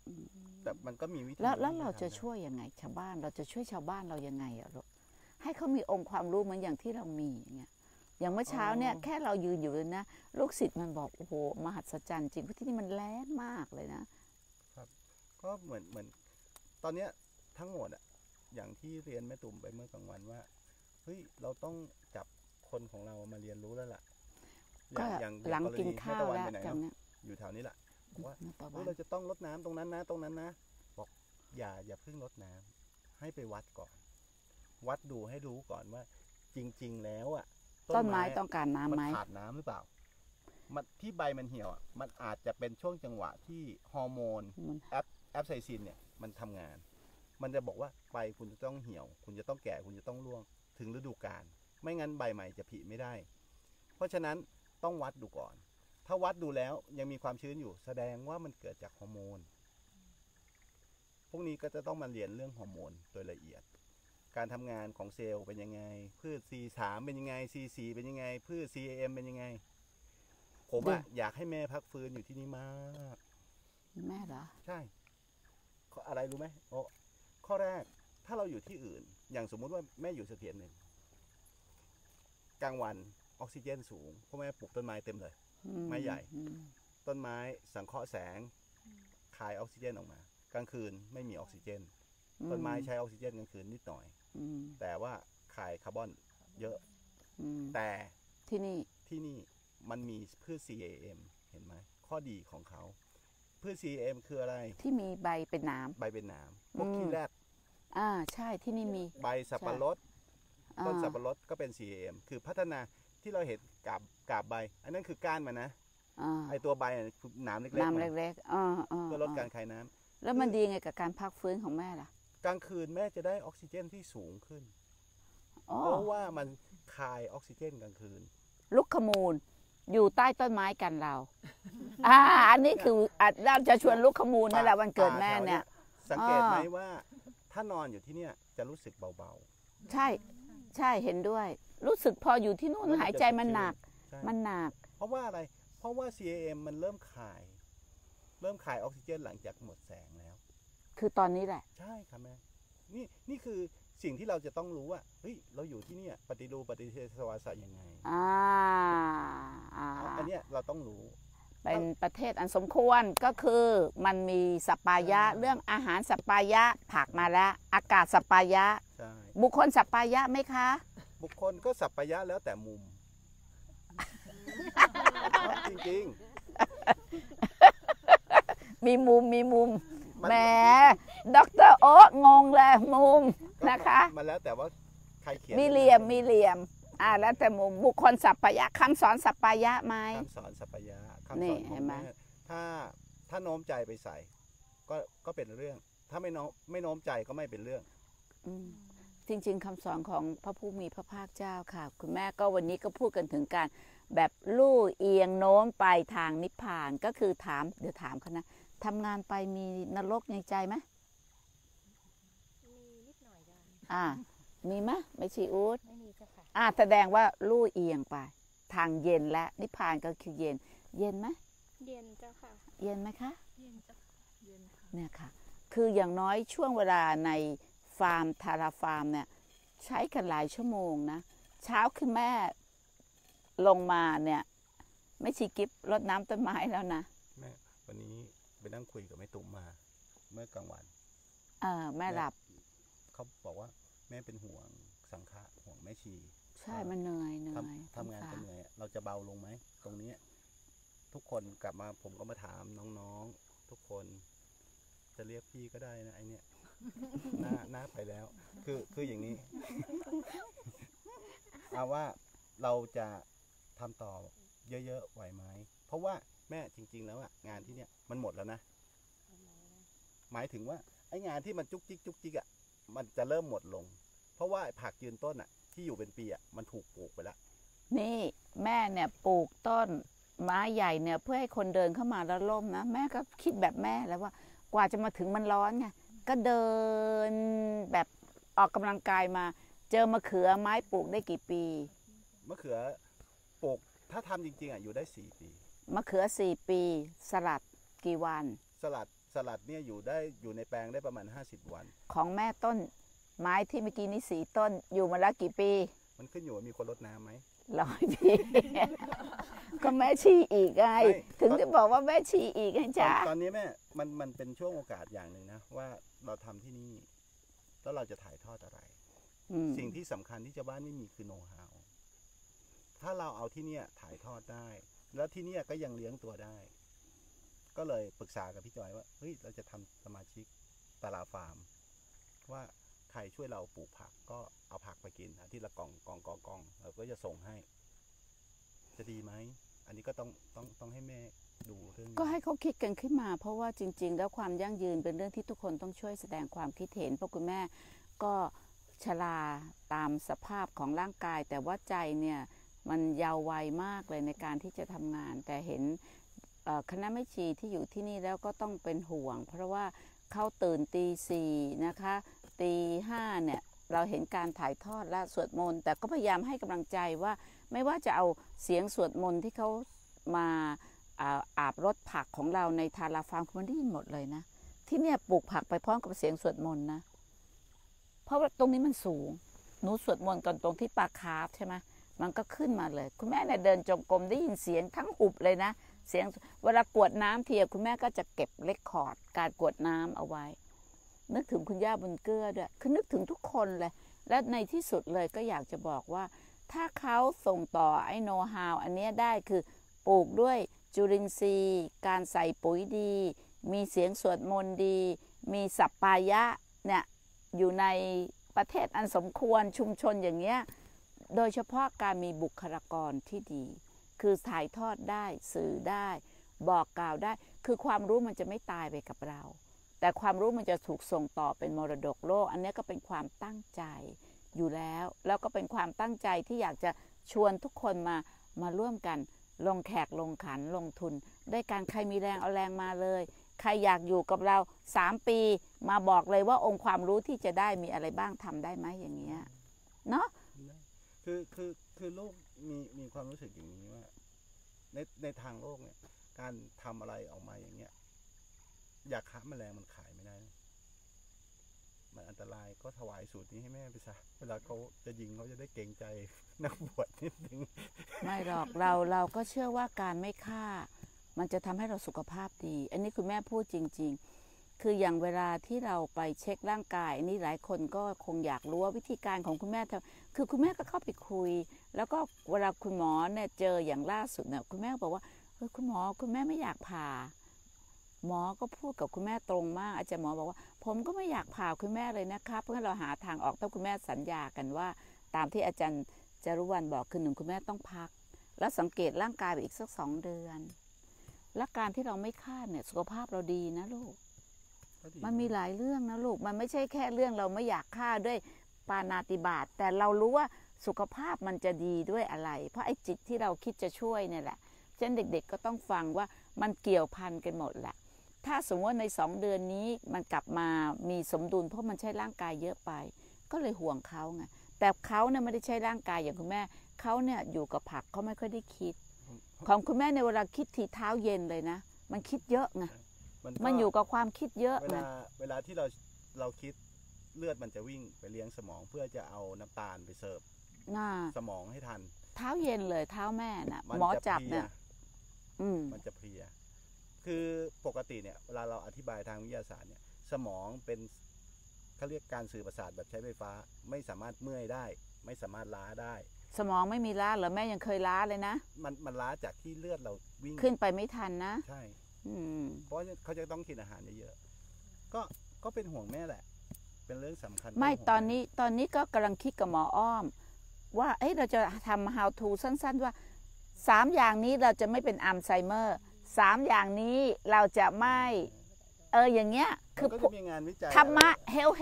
แต่มันก็มีวิธีแล้วเราที่จะทำได้ช่วยยังไงชาวบ้านเราจะช่วยชาวบ้านเรายังไงอะลูกให้เขามีองค์ความรู้เหมือนอย่างที่เรามีอย่างเงี้ยอย่างเมื่อเช้าเนี่ยแค่เรายืนอยู่เลยนะลูกศิษย์มันบอกโอ้โหมหัศจรรย์จริงเพราะที่นี่มันแรงมากเลยนะก็เหมือนตอนเนี้ยทั้งหมดอะอย่างที่เรียนแม่ตุ่มไปเมื่อกลางวันว่าเฮ้ยเราต้องจับคนของเรามาเรียนรู้แล้วล่ะก็อย่างหลังกรกินณีข้าวแม่ตะวันแล้วไปไหนจังเนาะเนี้ยอยู่แถวนี้แหละบอกว่าแม่ตะวัเฮ้ยนเราจะต้องรดน้ำตรงนั้นนะตรงนั้นนะบอกอย่าเพิ่งรดน้ำให้ไปวัดก่อน วัดดูให้รู้ก่อนว่า จริง ๆ แล้วอะต้นไม้ต้องการน้ำมันไหมขาดน้ำหรือเปล่ามันที่ใบมันเหี่ยวอะมันอาจจะเป็นช่วงจังหวะที่ฮอร์โมนมันแอปไซซินเนี่ยมันทำงาน มันจะบอกว่าใบคุณจะต้องเหี่ยว คุณจะต้องแก่คุณจะต้องร่วงถึงฤดูกาลไม่งั้นใบใหม่จะผลิไม่ได้ เพราะฉะนั้นต้องวัดดูก่อน ถ้าวัดดูแล้วยังมีความชื้นอยู่แสดงว่ามันเกิดจากฮอร์โมน พวกนี้ก็จะต้องมาเรียนเรื่องฮอร์โมนโดยละเอียด การทำงานของเซลล์เป็นยังไง พืช C3 เป็นยังไง C4 เป็นยังไง พืช CAM เป็นยังไง ผมอะอยากให้แม่พักฟื้นอยู่ที่นี่มากแม่เหรอใช่อะไรรู้ไหมโอ้ข้อแรกถ้าเราอยู่ที่อื่น อย่างสมมุติว่าแม่อยู่เสถียรหนึ่งกลางวันออกซิเจนสูงเพราะแม่ปลูกต้นไม้เต็มเลย ไม้ใหญ่ ต้นไม้สังเคราะห์แสงคายออกซิเจนออกมา กลางคืนไม่มีออกซิเจน ต้นไม้ใช้ออกซิเจนกลางคืนนิดหน่อย แต่ว่าคายคาร์บอนเยอะ แต่ที่นี่ที่นี่มันมีพืช CAM เห็นไหมข้อดีของเขาพืช CAM คืออะไรที่มีใบเป็นน้ใบเป็นหนามพวกขี้แรดำใช่ที่นี่มีใบสับปะรดอ่าต้นสับปะรดก็เป็น CAM คือพัฒนาที่เราเห็นกาบใบ อันนั้นคือก้านมันนะ ไอตัวใบน่ะคือหนามเล็กๆน้ำมันเล็กๆเพื่อลดการคายน้ำแล้วมันดีไงกับการพักฟื้นของแม่ล่ะกลางคืนแม่จะได้ออกซิเจนที่สูงขึ้นอ๋อเพราะว่ามันคายออกซิเจนกลางคืนลูกขมูลอยู่ใต้ต้นไม้กันเรา อันนี้คือเราจะชวนลูกขมูลนั่นแหละวันเกิดแม่เนี่ยสังเกตไหมว่าถ้านอนอยู่ที่เนี่ยจะรู้สึกเบาใช่ใช่เห็นด้วย รู้สึกพออยู่ที่นู่นหายใจมันหนักๆใช่มันหนักเพราะว่าอะไร เพราะว่า CAM มันเริ่มคายออกซิเจนหลังจากหมดแสงแล้วคือตอนนี้แหละใช่ค่ะแม่นี่คือสิ่งที่เราจะต้องรู้ว่าเฮ้ยเราอยู่ที่เนี่ยปฏิรูปฏิเทศวาสยังไง อันเนี้ยเราต้องรู้เป็นประเทศอันสมควรก็คือมันมีสัปปายะเรื่องอาหารสัปปายะผักมาแล้วอากาศสัปปายะใช่บุคคลสัปปายะไหมคะบุคคลก็สัปปายะแล้วแต่มุม จริงมีมุมมันแหมดรโอ๊ตงงเลยมุมๆนะคะมันแล้วแต่ว่าใครเขียนมีเหลี่ยมแล้วแต่มุมบุคคลสัปปายะคำสอนสัปปายะไหมคำสอนสัปปายะคำนี่สอนขเห็องนไหมแม่ถ้าโน้มใจไปใส่ ก็เป็นเรื่อง ถ้าไม่โน้มใจก็ไม่เป็นเรื่องจริงๆคำสอนของพระผู้มีพระภาคเจ้าค่ะ คุณแม่ก็วันนี้ก็พูดกันถึงการแบบลู่เอียงโน้มไปทางนิพพานก็คือเดี๋ยวถามเขานะทำงานไปมีนรกในใจไหมมีนิดหน่อยจ้ะมีไหมไม่ชีอูดไม่มีเจ้าค่ะแสดงว่าลู่เอียงไป ทางเย็นและนิพพานก็คือเย็นไหมเย็นเจ้าค่ะเย็นไหมคะเย็นเจ้าเย็นค่ะเนี่ยค่ะ คืออย่างน้อยช่วงเวลาในฟาร์มทาราฟาร์มเนี่ยใช้กันหลายชั่วโมงนะเช้าคือแม่ลงมาเนี่ยไม่ชีกิฟรดน้ำต้นไม้แล้วนะแม่วันนี้ไปนั่งคุยกับแม่ตุ้มมา เมื่อกลางวันแม่หลับเขาบอกว่าแม่เป็นห่วงสังฆะห่วงแม่ชีใช่มันเหนื่อยทำงานกันเหนื่อยเราจะเบาลงไหมตรงนี้ทุกคนกลับมาผมก็มาถามน้องๆ ทุกคนจะเรียกพี่ก็ได้นะไอเนี้ย หน้าไปแล้ว คืออย่างนี้ เอาว่าเราจะทำต่อเยอะๆไหวไหมเพราะว่าแม่จริงๆแล้วอะงานที่เนี้ยมันหมดแล้วนะ หมายถึงว่าไอ้งานที่มันจุกจิกอะมันจะเริ่มหมดลง เพราะว่าผักยืนต้นอะที่อยู่เป็นปีอะมันถูกปลูกไปแล้วนี่แม่เนี่ยปลูกต้นไม้ใหญ่เนี่ยเพื่อให้คนเดินเข้ามาแล้วร่มนะแม่ก็คิดแบบแม่แล้วว่ากว่าจะมาถึงมันร้อนไงก็เดินแบบออกกำลังกายมา เจอมะเขือไม้ปลูกได้กี่ปีมะเขือปลูกถ้าทำจริงๆอะอยู่ได้4 ปีมะเขือ4 ปีสลัดกี่วันสสลัดเนี่ยอยู่ในแปลงได้ประมาณ50 วันของแม่ต้นไม้ที่เมื่อกี้นี้4 ต้นอยู่มาแล้วกี่ปีมันขึ้นอยู่ว่ามีคนรดน้ำไหม 100 ปี ก็แม่ชีอีกไงไม่ถึงจะบอกว่าแม่ชีอีกไงจ๊ะตอนนี้แม่มันเป็นช่วงโอกาสอย่างหนึ่งนะว่าเราทำที่นี่แล้วเราจะถ่ายทอดอะไร สิ่งที่สำคัญที่ชาวบ้านไม่มีคือโน้ตฮาวถ้าเราเอาที่เนี่ยถ่ายทอดได้ แล้วที่เนี่ยก็ยังเลี้ยงตัวได้ ก็เลยปรึกษากับพี่จอยว่าเฮ้ยเราจะทำสมาชิกตลาฟาร์มว่าใครช่วยเราปลูกผักก็เอาผักไปกินอาทิตย์ละกล่องเราก็จะส่งให้ จะดีไหมอันนี้ก็ต้องให้แม่ดูเรื่องนี้ก็ให้เขาคิดกันขึ้นมา เพราะว่าจริง ๆ แล้วความยั่งยืนเป็นเรื่องที่ทุกคนต้องช่วยแสดงความคิดเห็นเพราะคุณแม่ก็ชราตามสภาพของร่างกาย แต่ว่าใจเนี่ยมันยาววัยมากเลยในการที่จะทำงาน แต่เห็นคณะแม่ชีที่อยู่ที่นี่แล้วก็ต้องเป็นห่วง เพราะว่าเขาตื่นตี 4นะคะตี 5เนี่ยเราเห็นการถ่ายทอดและสวดมนต์แต่ก็พยายามให้กำลังใจว่าไม่ว่าจะเอาเสียงสวดมนต์ที่เขามาอาบรดผักของเราในทาราฟาร์มมันได้ยินหมดเลยนะที่เนี่ยปลูกผักไปพร้อมกับเสียงสวดมนต์นะเพราะว่าตรงนี้มันสูงหนูสวดมนต์ก่อนตรงที่ปลาคาร์ฟใช่ไหมมันก็ขึ้นมาเลยคุณแม่เนี่ยเดินจงกรมได้ยินเสียงทั้งหุบเลยนะเสียงเวลากรวดน้ำเทียคุณแม่ก็จะเก็บเรคคอร์ดการกรวดน้ำเอาไว้นึกถึงคุณย่าบุญเกื้อด้วยคือนึกถึงทุกคนเลยและในที่สุดเลยก็อยากจะบอกว่าถ้าเขาส่งต่อไอ้โน้ตฮาวอันนี้ได้คือปลูกด้วยจุลินทรีย์การใส่ปุ๋ยดีมีเสียงสวดมนต์ดีมีสัปปายะเนี่ยอยู่ในประเทศอันสมควรชุมชนอย่างเงี้ยโดยเฉพาะการมีบุคลากรที่ดีคือถ่ายทอดได้สื่อได้บอกกล่าวได้คือความรู้มันจะไม่ตายไปกับเราแต่ความรู้มันจะถูกส่งต่อเป็นมรดกโลกอันนี้ก็เป็นความตั้งใจอยู่แล้วก็เป็นความตั้งใจที่อยากจะชวนทุกคนมาร่วมกันลงแขกลงขันลงทุนได้การใครมีแรงเอาแรงมาเลยใครอยากอยู่กับเรา3 ปีมาบอกเลยว่าองค์ความรู้ที่จะได้มีอะไรบ้างทำได้ไหมอย่างเงี้ยเนาะคือโลกมีความรู้สึกอย่างนี้ว่าในทางโลกเนี่ยการทำอะไรออกมาอย่างเงี้ยยาฆ่าแมลงมันขายไม่ได้มันอันตรายก็ถวายสูตรนี้ให้แม่ไปซะเวลาเขาจะยิงเขาจะได้เกรงใจนักบวชนิดนึงไม่หรอกเราก็เชื่อว่าการไม่ฆ่ามันจะทำให้เราสุขภาพดีอันนี้คุณแม่พูดจริงๆคืออย่างเวลาที่เราไปเช็คร่างกายอันนี้หลายคนก็คงอยากรู้ว่าวิธีการของคุณแม่คือคุณแม่ก็เข้าไปคุยแล้วก็เวลาคุณหมอเนี่ยเจออย่างล่าสุดเนี่ยคุณแม่บอกว่าคุณหมอคุณแม่ไม่อยากผ่าหมอก็พูดกับคุณแม่ตรงมากอาจารย์หมอบอกว่าผมก็ไม่อยากผ่าคุณแม่เลยนะครับเพราะฉะนั้นเราหาทางออกต้องคุณแม่สัญญากันว่าตามที่อาจารย์จารุวรรณบอกคือ1คุณแม่ต้องพักแล้วสังเกตร่างกายไปอีกสัก2 เดือนและการที่เราไม่ฆ่าเนี่ยสุขภาพเราดีนะลูกมันมีหลายเรื่องนะลูกมันไม่ใช่แค่เรื่องเราไม่อยากฆ่าด้วยปาณาติบาตแต่เรารู้ว่าสุขภาพมันจะดีด้วยอะไรเพราะไอ้จิตที่เราคิดจะช่วยเนี่ยแหละฉะนั้นเด็กๆก็ต้องฟังว่ามันเกี่ยวพันกันหมดแหละถ้าสมมติว่าใน2 เดือนนี้มันกลับมามีสมดุลเพราะมันใช้ร่างกายเยอะไปก็เลยห่วงเขาไงแต่เขาเนี่ยไม่ได้ใช้ร่างกายอย่างคุณแม่เขาเนี่ยอยู่กับผักเขาไม่ค่อยได้คิดของคุณแม่ในเวลาคิดทีเท้าเย็นเลยนะมันคิดเยอะไงมันอยู่กับความคิดเยอะไงเวลาที่เราคิดเลือดมันจะวิ่งไปเลี้ยงสมองเพื่อจะเอาน้ำตาลไปเสิร์ฟสมองให้ทันเท้าเย็นเลยเท้าแม่น่ะหมอจับเนี่ยมันจะเพลียคือปกติเนี่ยเวลาเราอธิบายทางวิทยาศาสตร์เนี่ยสมองเป็นเขาเรียกการสื่อประสาทแบบใช้ไฟฟ้าไม่สามารถเมื่อยได้ไม่สามารถล้าได้สมองไม่มีล้าเหรอแม่ยังเคยล้าเลยนะมันล้าจากที่เลือดเราวิ่งขึ้นไปไม่ทันนะใช่เพราะเขาจะต้องกินอาหารเยอะๆก็เป็นห่วงแม่แหละเป็นเรื่องสำคัญไม่ตอนนี้ก็กำลังคิดกับหมออ้อมว่าเราจะทำ how to สั้นๆว่า3 อย่างนี้เราจะไม่เป็นอัลไซเมอร์3 อย่างนี้เราจะไม่อย่างเงี้ยคือธรรมะเฮล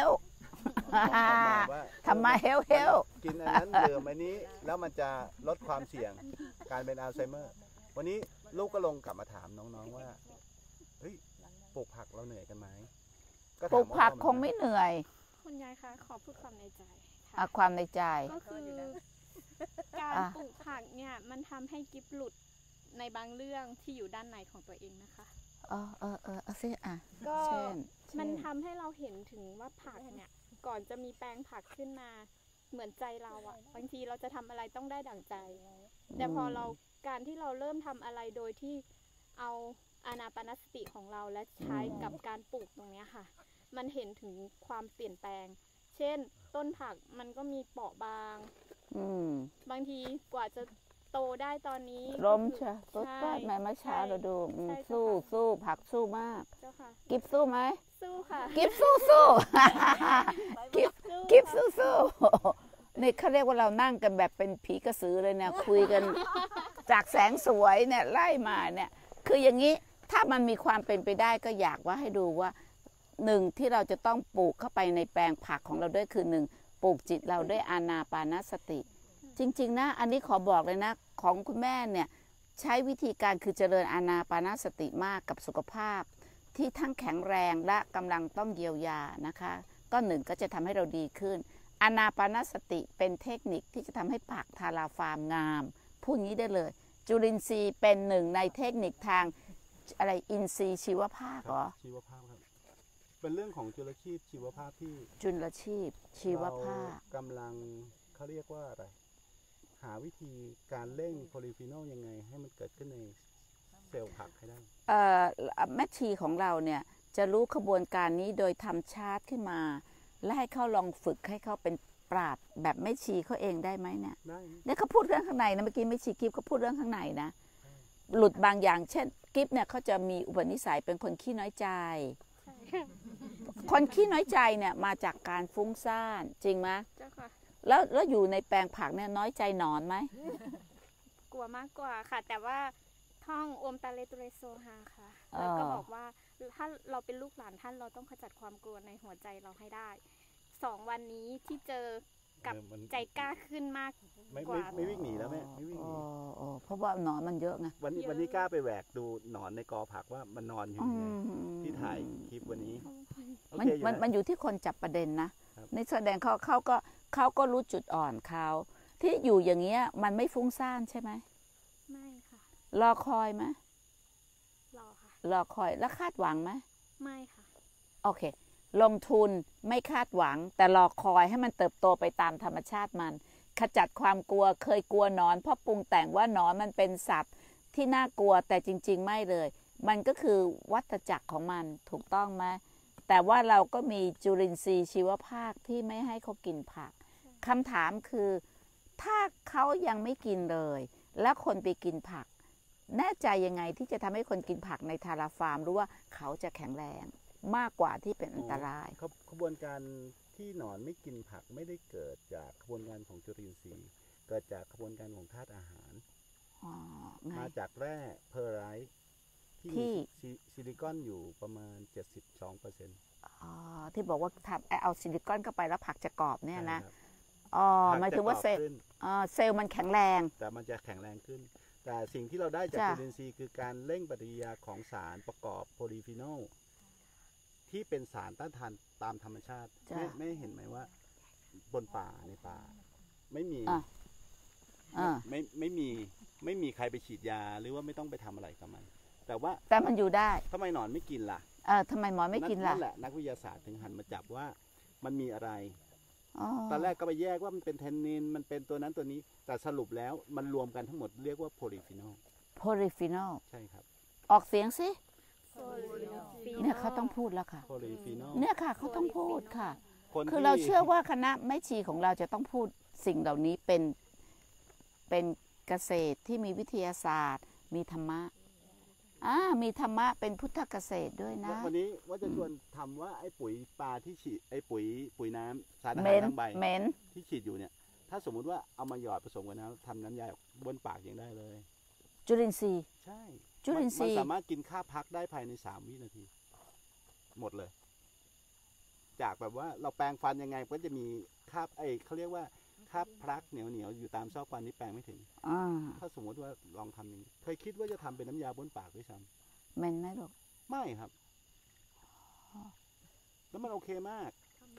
ธรรมะเฮลกินอันนั้นดื่มอันนี้แล้วมันจะลดความเสี่ยงการเป็นอัลไซเมอร์วันนี้ลูกก็ลงกลับมาถามน้องๆว่าเฮ้ยปลูกผักเราเหนื่อยกันไหมปลูกผักคงไม่เหนื่อยคุณยายคะขอพูดความในใจความในใจก็คือการปลูกผักเนี่ยมันทำให้กิฟหลุดในบางเรื่องที่อยู่ด้านในของตัวเองนะคะเอาสิอ่ะก็เช่นมันทำให้เราเห็นถึงว่าผักเนี่ยก่อนจะมีแปลงผักขึ้นมาเหมือนใจเราอะบางทีเราจะทำอะไรต้องได้ดั่งใจ แต่พอเราการที่เราเริ่มทำอะไรโดยที่เอาอานาปานสติของเราและใช้กับการปลูกตรงเนี้ยค่ะ มันเห็นถึงความเปลี่ยนแปลง เช่น ต้นผักมันก็มีเปราะบาง บางทีกว่าจะโตได้ตอนนี้ล้มก็ใช่คือต้นป้าแม่เมื่อเช้าเราดูใช่สู้ค่ะสู้ผักสู้มากเจ้าค่ะกิฟสู้ไหมสู้ค่ะกิฟสู้สู้กิฟสู้สู้นี่เขาเรียกว่าเรานั่งกันแบบเป็นผีกระสือเลยเนี่ยคุยกันจากแสงสวยเนี่ยไล่มาเนี่ยคืออย่างนี้ถ้ามันมีความเป็นไปได้ก็อยากว่าให้ดูว่าหนึ่งที่เราจะต้องปลูกเข้าไปในแปลงผักของเราด้วยคือหนึ่งปลูกจิตเราด้วยอานาปานสติ จริงๆนะอันนี้ขอบอกเลยนะของคุณแม่เนี่ยใช้วิธีการคือเจริญอานาปานสติมากกับสุขภาพที่ทั้งแข็งแรงและกำลังต้องเยียวยานะคะก็หนึ่งก็จะทำให้เราดีขึ้นอานาปานสติเป็นเทคนิคที่จะทำให้ผักทาราฟาร์มงามพูดงี้ได้เลยจุลินทรีย์เป็นหนึ่งในเทคนิคทางอะไรอินทรีย์ชีวภาพเหรอชีวภาพครับเป็นเรื่องของจุลชีพชีวภาพที่จุลชีพชีวภาพเรากำลังเขาเรียกว่าอะไรหาวิธีการเร่งโพลีฟีนอลยังไงให้มันเกิดขึ้นในเซลล์ผักให้ได้แม่ชีของเราเนี่ยจะรู้ขบวนการนี้โดยทำชาร์ตขึ้นมา และให้เขาลองฝึกให้เขาเป็นปราชญ์แบบแม่ชีเขาเองได้ไหมเนี่ยได้เนี่ยเขาพูดเรื่องข้างในนะเมื่อกี้แม่ชีกิฟเขาพูดเรื่องข้างในนะหลุดบางอย่างเช่นกิฟเนี่ยเขาจะมีอุปนิสัยเป็นคนขี้น้อยใจ คนขี้น้อยใจเนี่ยมาจากการฟุ้งซ่านจริงไหมเจ้าค่ะแล้วอยู่ในแปลงผักเนี่ยน้อยใจหนอนไหมกลัวมากกว่าค่ะ แต่ว่าท่องโอมตาเลตุเรโซฮาค่ะ แล้วก็บอกว่าถ้าเราเป็นลูกหลานท่านเราต้องขจัดความกลัวในหัวใจเราให้ได้2 วันนี้ที่เจอกับใจกล้าขึ้นมากไม่วิ่งหนีแล้วแม่ไม่วิ่งหนีเพราะว่าหนอนมันเยอะไงวันนี้กล้าไปแหวกดูหนอนในกอผักว่ามันนอนอยู่ยังไงที่ถ่ายคลิปวันนี้โอเคอยู่นะมันอยู่ที่คนจับประเด็นนะครับ ในแสดงเขาก็รู้จุดอ่อนเขาที่อยู่อย่างเงี้ยมันไม่ฟุ้งซ่านใช่ไหมไม่ค่ะรอคอยไหมรอค่ะรอคอยแล้วคาดหวังไหมไม่ค่ะโอเค ลงทุนไม่คาดหวัง แต่รอคอยให้มันเติบโตไปตามธรรมชาติมันขจัดความกลัวเคยกลัวหนอนเพราะปรุงแต่งว่าหนอนมันเป็นสัตว์ที่น่ากลัวแต่จริงๆไม่เลย มันก็คือวัฏจักรของมันถูกต้องไหมแต่ว่าเราก็มีจุลินทรีย์ชีวภาคที่ไม่ให้เขากินผักคำถามคือถ้าเขายังไม่กินเลยแล้วคนไปกินผักแน่ใจยังไงที่จะทำให้คนกินผักในทาราฟาร์มรู้ว่าเขาจะแข็งแรงมากกว่าที่เป็นอันตรายขบวนการที่หนอนไม่กินผักไม่ได้เกิดจากขบวนการของจุลินทรีย์เกิดจากขบวนการของธาตุอาหารไงมาจากแร่เพอร์ไรท์ที่ที่มีซิลิคอนอยู่ประมาณ 72% ที่บอกว่าทำเอาซิลิคอนเข้าไปแล้วผักจะกรอบเนี่ยนะใช่ครับหมายถึงว่าเซลล์ผักจะกรอบขึ้นเซลล์มันแข็งแรงแต่มันจะแข็งแรงขึ้น แต่สิ่งที่เราได้จากจ้ะจุลินทรีย์คือการเร่งปฏิกิริยาของสารประกอบโพลีฟีนอลที่เป็นสารต้านทานตามธรรมชาติไม่เห็นไหมว่าบนป่าในป่า ไม่มี ไม่มีใครไปฉีดยาหรือว่าไม่ต้องไปทำอะไรกับมัน แต่มันอยู่ได้ทำไมหนอนไม่กินล่ะทำไมหมอไม่กินล่ะนั่นแหละนักวิทยาศาสตร์ถึงหันมาจับว่ามันมีอะไร ตอนแรกก็ไปแยกว่ามันเป็นเทนนินมันเป็นตัวนั้นตัวนี้แต่สรุปแล้วมันรวมกันทั้งหมดเรียกว่าโพลีฟีนอลโพลีฟีนอลใช่ครับออกเสียงสิเนี่ยเขาต้องพูดแล้วค่ะโพลีฟีนอลเนี่ยค่ะเขาต้องพูดค่ะคนคือที่เราเชื่อว่าคณะแม่ชีของเราจะต้องพูดสิ่งเหล่านี้เป็นเกษตรที่มีวิทยาศาสตร์ มีธรรมะมีธรรมะเป็นพุทธเกษตรด้วยนะวันนี้ว่าจะชวนทำว่าไอ้ปุ๋ยปลาที่ฉีดไอ้ปุ๋ยน้ำสารอาเหหาม็รนทั้งใบเหม็นที่ฉีดอยู่เนี่ยถ้าสมมุติว่าเอามาหยอดผสมกับน้ำทำน้ำยาบ้วนปากยังได้เลยจุลินทรีย์ใช่จุลินทรีย์มันสามารถกินข้าวพักได้ภายใน3 วินาที หมดเลย จากแบบว่าเราแปรงฟันยังไงก็จะมีคราบเขาเรียกว่าคราบพลักเหนียวอยู่ตามซอกฟันที่แปรงไม่ถึง ถ้าสมมติว่าลองทำอย่างนี้เคยคิดว่าจะทำเป็นน้ำยาบ้วนปากด้วยซ้เหม็นไหมลูกำไม่ครับ แล้วมันโอเคมาก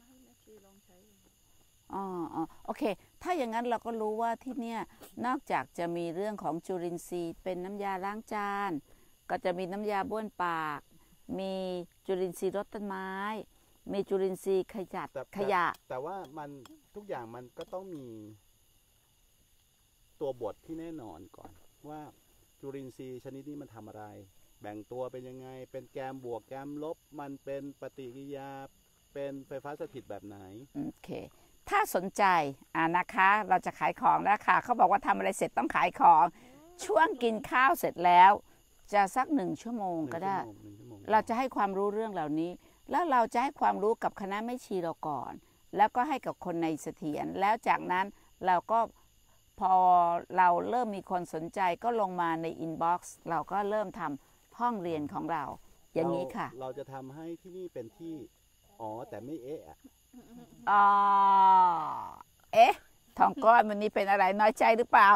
โอเค ถ้าอย่างนั้นเราก็รู้ว่าที่เนี่ยนอกจากจะมีเรื่องของจุลินทรีย์เป็นน้ำยาล้างจานก็จะมีน้ำยาบ้วนปาก มีจุลินทรีย์รดต้นไม้ มีจุลินทรีย์ขยะแต่ว่ามันทุกอย่างมันก็ต้องมีตัวบทที่แน่นอนก่อน ว่าจุลินทรีย์ชนิดนี้มันทำอะไร แบ่งตัวเป็นยังไง เป็นแกมบวกแกมลบ มันเป็นปฏิกิริยาเป็นไฟฟ้าสถิตแบบไหนโอเค ถ้าสนใจนะคะเราจะขายของแล้วค่ะเขาบอกว่าทำอะไรเสร็จต้องขายของ ช่วงกินข้าวเสร็จแล้ว จะสัก1 ชั่วโมงก็ได้ เราจะให้ความรู้เรื่องเหล่านี้ แล้วเราจะให้ความรู้กับคณะแม่ชีเราก่อน แล้วก็ให้กับคนในเสถียรแล้วจากนั้นเราก็พอเราเริ่มมีคนสนใจก็ลงมาในอินบ็อกซ์เราก็เริ่มทำห้องเรียนของเราอย่างนี้ค่ะเราจะทำให้ที่นี่เป็นที่แต่ไม่เอ๊ะอะทองก้อนวันนี้เป็นอะไรน้อยใจหรือเปล่า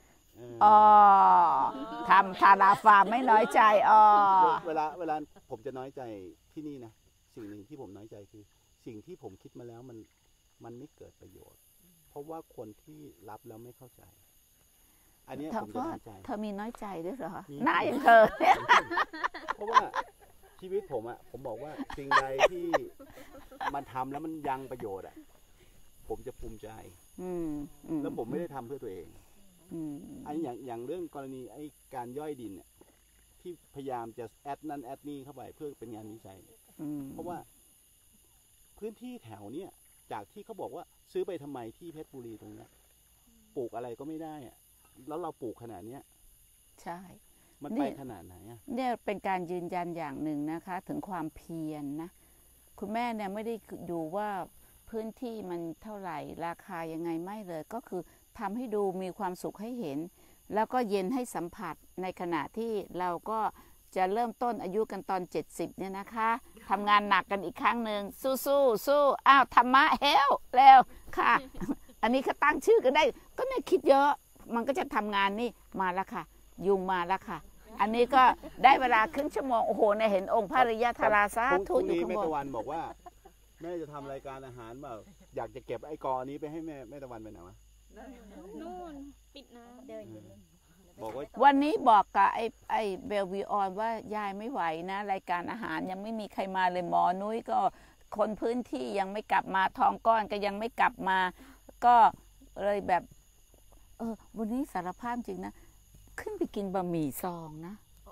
ทำทาราฟาร์มไม่น้อยใจเวลาผมจะน้อยใจที่นี่นะสิ่งหนึ่งที่ผมน้อยใจคือสิ่งที่ผมคิดมาแล้วมันไม่เกิดประโยชน์ เพราะว่าคนที่รับแล้วไม่เข้าใจ อันนี้ผมจะน้อยใจเธอมีน้อยใจด้วยเหรอหน้าอย่างเธอเนี่ยเพราะว่าชีวิตผมบอกว่าสิ่งใดที่มันทำแล้วมันยังประโยชน์ผมจะภูมิใจแล้วผมไม่ได้ทำเพื่อตัวเองอันนี้อย่างเรื่องกรณีไอ้การย่อยดินเนี่ยที่พยายามจะแอดนั่นแอดนี่เข้าไปเพื่อเป็นงานวิจัยเพราะว่าพื้นที่แถวเนี้ยจากที่เขาบอกว่าซื้อไปทำไมที่เพชรบุรีตรงนี้ปลูกอะไรก็ไม่ได้แล้วเราปลูกขนาดเนี้ยใช่มันไปขนาดไหนเนี่ยเป็นการยืนยันอย่างหนึ่งนะคะถึงความเพียรนะคุณแม่เนี่ยไม่ได้ดูว่าพื้นที่มันเท่าไหร่ราคายังไงไม่เลยก็คือทำให้ดูมีความสุขให้เห็นแล้วก็เย็นให้สัมผัสในขณะที่เราก็จะเริ่มต้นอายุกันตอน70เนี่ยนะคะทำงานหนักกันอีกครั้งหนึ่งสู้ธรรมะเฮลแล้วค่ะ อันนี้เขาตั้งชื่อกันได้ก็เนี่ยคิดเยอะมันก็จะทำงานนี่มาแล้วค่ะยุงมาแล้วค่ะอันนี้ก็ได้เวลาครึ่งชั่วโมงโอ้โหเนี่ยเห็นองค์พระริยธาราสาธุอยู่ข้างบนแม่ตะวันบอกว่าแม่จะทำรายการอาหารแบบอยากจะเก็บไอ้กอนี้ไปให้แม่ตะวันไปไหนวะนู่นปิดน้ำเดินอยู่บอกว่าวันนี้บอกกับไอ้เบลวีออนว่ายายไม่ไหวนะรายการอาหารยังไม่มีใครมาเลยหมอนุ้ยก็คนพื้นที่ยังไม่กลับมาทองก้อนก็ยังไม่กลับมาก็เลยแบบวันนี้สารภาพจริงนะขึ้นไปกินบะหมี่ซองนะ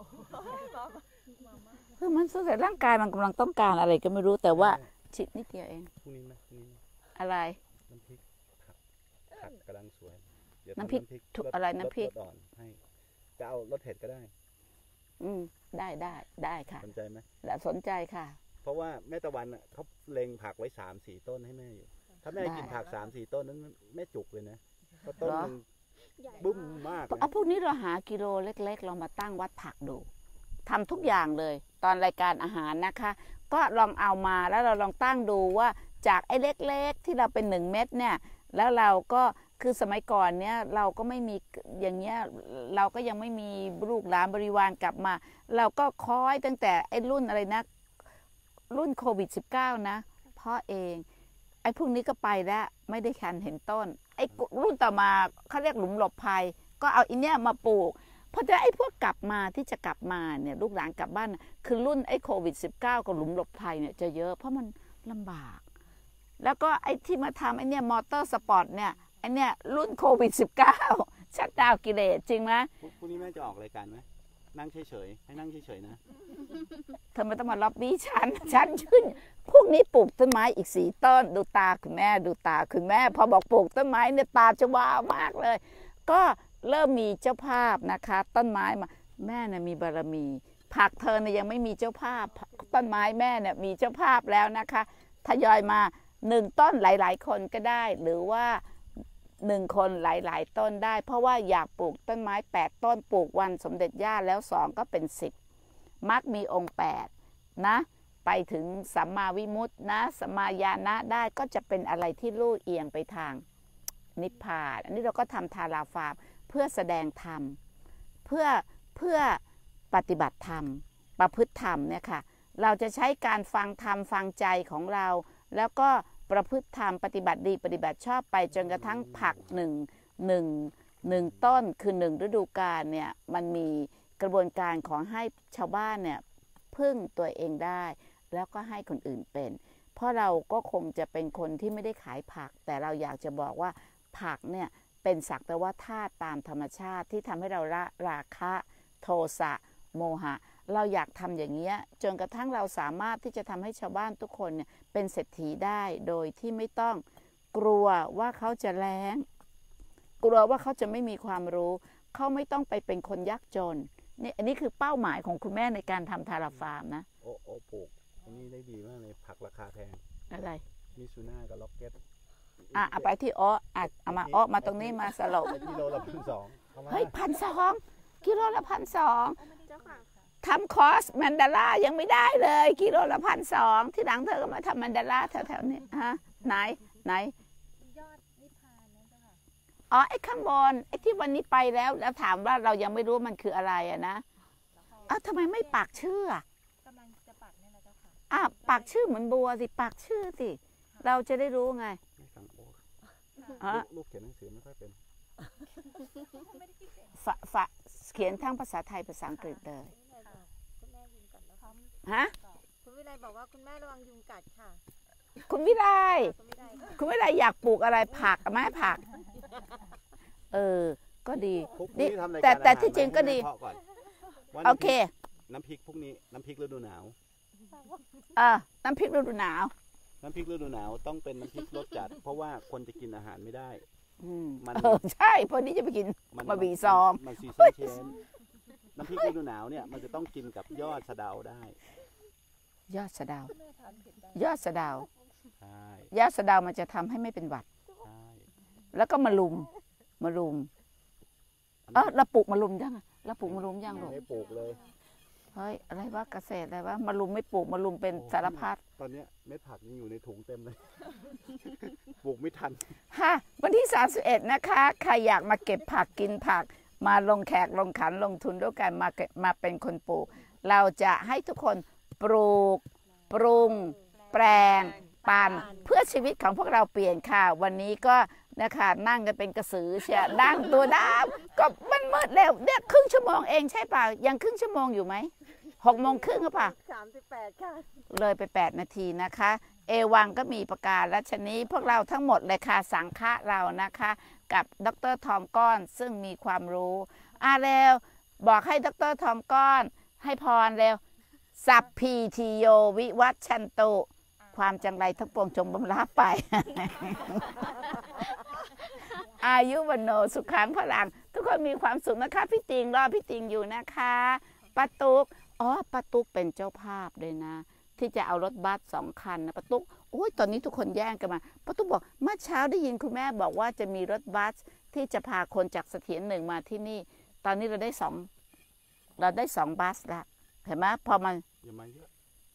คือมันสุดแต่ร่างกายมันกำลังต้องการอะไรก็ไม่รู้แต่ว่าชิดนิดเดียวเองพรุ่งนี้ไหมอะไรน้ำพริกผักกำลังสวยน้ำพริกอะไรน้ำพริกอ่อนให้จะเอารสเผ็ดก็ได้ได้ค่ะสนใจไหมสนใจค่ะเพราะว่าแม่ตะวันเขาเล็งผักไว้ 3-4 ต้นให้แม่อยู่ถ้าแม่กินผัก 3-4 ต้นนั้นแม่จุกเลยนะเพราะต้นนึงบึ้มมากเอาพวกนี้เราหากิโลเล็กๆเรามาตั้งวัดผักดูทำทุกอย่างเลยตอนรายการอาหารนะคะก็ลองเอามาแล้วเราลองตั้งดูว่าจากไอ้เล็กๆที่เราเป็น1 เม็ดเนี่ยแล้วเราก็คือสมัยก่อนเนี้ยเราก็ไม่มีอย่างเงี้ยเราก็ยังไม่มีลูกหลานบริวารกลับมาเราก็คอยตั้งแต่ไอ้รุ่นอะไรนะรุ่นโควิด-19นะเพราะเองไอ้พวกนี้ก็ไปแล้วไม่ได้คันเห็นต้นไอ้รุ่นต่อมาเขาเรียกหลุมหลบภัยก็เอาอีเนี้ยมาปลูกเพราะจะไอ้พวกกลับมาที่จะกลับมาเนี่ยลูกหลานกลับบ้านคือรุ่นไอ้โควิด-19กับหลุมหลบภัยเนี่ยจะเยอะเพราะมันลำบากแล้วก็ไอ้ที่มาทำไอ้เนี่ยมอเตอร์สปอร์ตเนี่ยไอ้เนี่ยรุ่นโควิด-19ชักดาวกิเลสจริงไหมพรุ่งนี้แม่จะออกรายการไหมนั่งเฉยๆให้นั่งเฉยๆนะเธอไม่ต้องมาล็อบบี้ฉันชื่นพวกนี้ปลูกต้นไม้อีก4 ต้นดูตาคุณแม่ดูตาคุณแม่พอบอกปลูกต้นไม้เนี่ยตาจะว้าวมากเลยก็เริ่มมีเจ้าภาพนะคะต้นไม้มาแม่เนี่ยมีบารมีผักเธอเนี่ยยังไม่มีเจ้าภาพต้นไม้แม่เนี่ยมีเจ้าภาพแล้วนะคะทยอยมา1 ต้นหลายๆคนก็ได้หรือว่า1 คนหลายๆต้นได้เพราะว่าอยากปลูกต้นไม้8 ต้นปลูกวันสมเด็จย่าแล้ว2ก็เป็น10มักมีองค์8นะไปถึงสัมมาวิมุตตินะสัมมาญาณะได้ก็จะเป็นอะไรที่ลู่เอียงไปทางนิพพานอันนี้เราก็ทำทาราฟาร์มเพื่อแสดงธรรมเพื่อปฏิบัติธรรมประพฤติธรรมเนี่ยค่ะเราจะใช้การฟังธรรมฟังใจของเราแล้วก็ประพฤติธรรมปฏิบัติดีปฏิบัติชอบไปจนกระทั่งผักหนึ่งต้นคือ1 ฤดูกาลเนี่ยมันมีกระบวนการของให้ชาวบ้านเนี่ยพึ่งตัวเองได้แล้วก็ให้คนอื่นเป็นเพราะเราก็คงจะเป็นคนที่ไม่ได้ขายผักแต่เราอยากจะบอกว่าผักเนี่ยเป็นสักแต่ว่าธาตุตามธรรมชาติที่ทำให้เราละราคะโทสะโมหะเราอยากทำอย่างเงี้ยจนกระทั่งเราสามารถที่จะทำให้ชาวบ้านทุกคนเนี่ยเป็นเศรษฐีได้โดยที่ไม่ต้องกลัวว่าเขาจะแล้งกลัวว่าเขาจะไม่มีความรู้เขาไม่ต้องไปเป็นคนยากจนนี่อันนี้คือเป้าหมายของคุณแม่ในการทำทาราฟาร์มนะโอ้ปลูกอันนี้ได้ดีมากเลยผักราคาแพงอะไรมิซูน่ากับล็อกเก็ตเอาไปที่เอามามาตรงนี้มาสลบกิโลละ1,200 เฮ้ย1,200กิโลละ1,200ทำคอสแมนดาร่ายังไม่ได้เลยกิโลละ1,200ที่หลังเธอก็มาทำแมนดาร่าแถวๆนี้ฮะไหนยอดนิพพานนั่นจ้ะค่ะไอ้ข้างบนไอ้ที่วันนี้ไปแล้วถามว่าเรายังไม่รู้มันคืออะไรอะนะทำไมไม่ปักชื่อกำลังจะปักนี่แหละเจ้าค่ะปักชื่อเหมือนบัวสิปักชื่อสิเราจะได้รู้ไงลูกเขียนหนังสือไม่ค่อยเป็นเขียนทั้งภาษาไทยภาษาอังกฤษเลยคุณแม่ยุงกัดแล้วฮะคุณวิไลบอกว่าคุณแม่ระวังยุงกัดค่ะคุณวิไลอยากปลูกอะไรผักไหมผักก็ดีแต่ที่จริงก็ดีโอเคน้ำพริกพวกนี้น้ำพริกฤดูหนาวน้ำพริกฤดูหนาวต้องเป็นน้ำพริกรสจัดเพราะว่าคนจะกินอาหารไม่ได้มันใช่พอนี้จะไปกินมาบีซอมมันซีซันเชนน้ำพริกฤดูหนาวเนี่ยมันจะต้องกินกับยอดสะเดาได้ยอดสะเดายอดสะเดาใช่ยอดสะเดามันจะทำให้ไม่เป็นหวัดใช่แล้วก็มะรุมเราปลูกมะรุมยังเราปลูกมะรุมยังลูกไม่ปลูกเลยเฮ้ยอะไรวะเกษตรอะไรวะมะรุมไม่ปลูกมะรุมเป็นสารพัดตอนนี้เม็ดผักยังอยู่ในถุงเต็มเลยปลูกไม่ทันวันที่31นะคะใครอยากมาเก็บผักกินผักมาลงแขกลงขันลงทุนด้วยกันมาเป็นคนปลูกเราจะให้ทุกคนปลูกปรุงแปลงปั่นเพื่อชีวิตของพวกเราเปลี่ยนค่ะวันนี้ก็นะคะนั่งกันเป็นกระสือเชียนั่งตัวดำก็มันมืดแล้วเนี่ยครึ่งชั่วโมงเองใช่ป่ะยังครึ่งชั่วโมงอยู่ไหม6:30หรือเปล่า 38ค่ะเลยไป8นาทีนะคะเอวังก็มีประกาศและชนี้พวกเราทั้งหมดเลยค่ะสังฆะเรานะคะกับดร.ทองก้อนซึ่งมีความรู้แล้วบอกให้ดร.ทองก้อนให้พรเร็วสัพพีทิโยวิวัชชันตุความจังไรทั้งปวงจงบำราไป อายุวันโนสุขังพลังทุกคนมีความสุขนะคะพี่ติงรอพี่ติงอยู่นะคะป้าตุ๊กป้าตุ๊กเป็นเจ้าภาพเลยนะที่จะเอารถบัส2 คันนะป้าตุ๊กโอ้ยตอนนี้ทุกคนแย่งกันมาป้าตุ๊กบอกเมื่อเช้าได้ยินคุณแม่บอกว่าจะมีรถบัสที่จะพาคนจากเสถียร1มาที่นี่ตอนนี้เราได้2บัสแล้วเห็นไหมพอมันอย่ามาเยอะ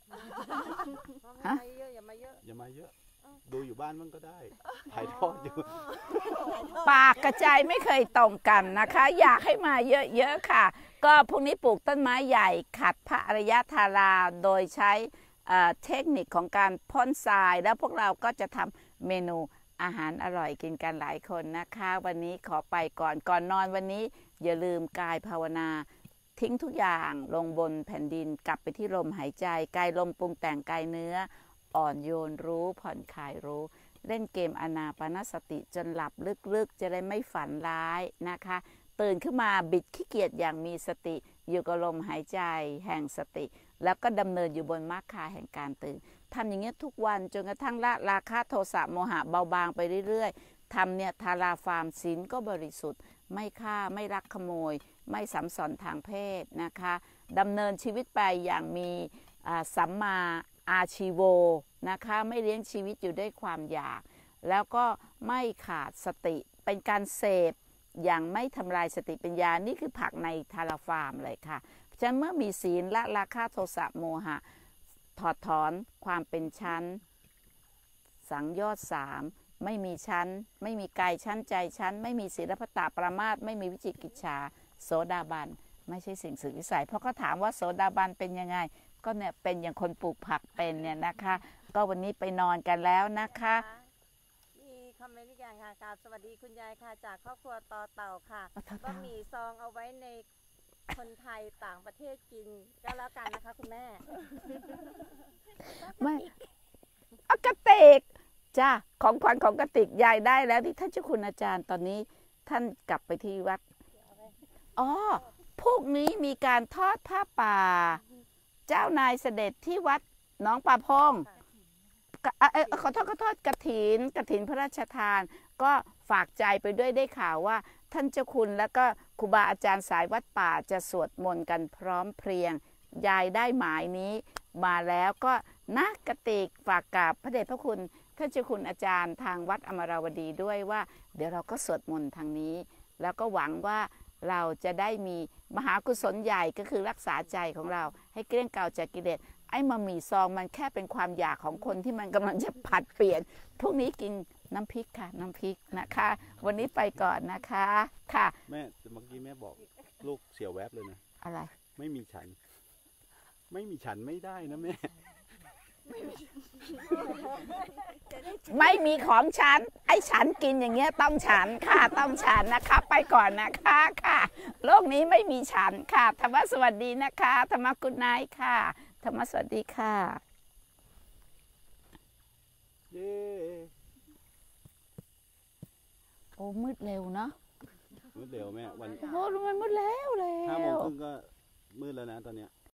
อย่ามาเยอะดูอยู่บ้านมันก็ได้ถ่ายทอดอยู่ปากกระจายไม่เคยตรงกันนะคะอยากให้มาเยอะๆค่ะก็พรุ่งนี้ปลูกต้นไม้ใหญ่ขัดพระอริยธาราโดยใช้เทคนิคของการพ่นทรายแล้วพวกเราก็จะทำเมนูอาหารอร่อยกินกันหลายคนนะคะวันนี้ขอไปก่อนนอนวันนี้อย่าลืมกายภาวนาทิ้งทุกอย่างลงบนแผ่นดินกลับไปที่ลมหายใจกายลมปรุงแต่งกายเนื้ออ่อนโยนรู้ผ่อนคลายรู้เล่นเกมอานาปานสติจนหลับลึกๆจะได้ไม่ฝันร้ายนะคะตื่นขึ้นมาบิดขี้เกียจอย่างมีสติอยู่กับลมหายใจแห่งสติแล้วก็ดำเนินอยู่บนมรรคาแห่งการตื่นทำอย่างเงี้ยทุกวันจนกระทั่งละราคะโทสะโมหะเบาบางไปเรื่อยๆทำเนี่ยทาราฟาร์มศีลก็บริสุทธิ์ไม่ฆ่าไม่ลักขโมยไม่สัมสอนทางเพศนะคะดำเนินชีวิตไปอย่างมีสัมมาอาชีโวนะคะไม่เลี้ยงชีวิตอยู่ด้วยความอยากแล้วก็ไม่ขาดสติเป็นการเสพอย่างไม่ทำลายสติปัญญานี่คือผักในทาราฟาร์มเลยค่ะเพราะฉะนั้นเมื่อมีศีลละราคะโทสะโมหะถอดถอนความเป็นชั้นสังโยชน์3ไม่มีชั้นไม่มีกายชั้นใจชั้นไม่มีศีลพัตตปรามาสไม่มีวิจิกิจฉาโสดาบันไม่ใช่สิ่งสุดวิสัยเพราะเขาถามว่าโสดาบันเป็นยังไงก็เนี่ยเป็นอย่างคนปลูกผักเป็นเนี่ยนะคะก็วันนี้ไปนอนกันแล้วนะคะมีคอมเมนต์อีกอย่างค่ะกราบสวัสดีคุณยายค่ะจากครอบครัวต่อเต่าค่ะก็มีซองเอาไว้ในคนไทยต่างประเทศกินก็แล้วกันนะคะคุณแม่ไม่เอากระติกจ้าของขวัญของกระติกยายได้แล้วที่ท่านเจ้าคุณอาจารย์ตอนนี้ท่านกลับไปที่วัดอ๋อพวกนี้มีการทอดผ้าป่า เจ้านายเสด็จที่วัดหนองป่าพงขอโทษกฐินพระราชทาน ก็ฝากใจไปด้วยได้ข่าวว่า ท่านเจ้าคุณแล้วก็ครูบาอาจารย์สายวัดป่าจะสวดมนต์กันพร้อมเพรียงยายได้หมายนี้มาแล้วก็นะกระติกฝากกราบพระเดชพระคุณท่านเจ้าคุณอาจารย์ทางวัดอมราวดีด้วยว่า เดี๋ยวเราก็สวดมนต์ทางนี้ แล้วก็หวังว่าเราจะได้มีมหากุศลใหญ่ก็คือรักษาใจของเราให้เกลี้ยงเกลาจากกิเลสไอ้มาหมี่ซองมันแค่เป็นความอยากของคนที่มันกำลังจะผัดเปลี่ยนพวกนี้กินน้ำพริกค่ะน้ำพริกนะคะ วันนี้ไปก่อนนะคะค่ะแม่เมื่อกี้แม่บอกลูกเสียวแวบเลยนะอะไรไม่มีฉันไม่ได้นะแม่ไม่มีของฉันไอ้ฉันกินอย่างเงี้ยต้องฉันค่ะต้องฉันนะคะไปก่อนนะคะค่ะโลกนี้ไม่มีฉันค่ะธรรมะสวัสดีนะคะธรรมะกุณไนท์ค่ะธรรมะสวัสดีค่ะเย้โอ้มืดเร็วเนาะมืดเร็วแม่วันโอ้มันมืดแล้ว 5 โมงครึ่งก็มืดแล้วนะตอนเนี้ย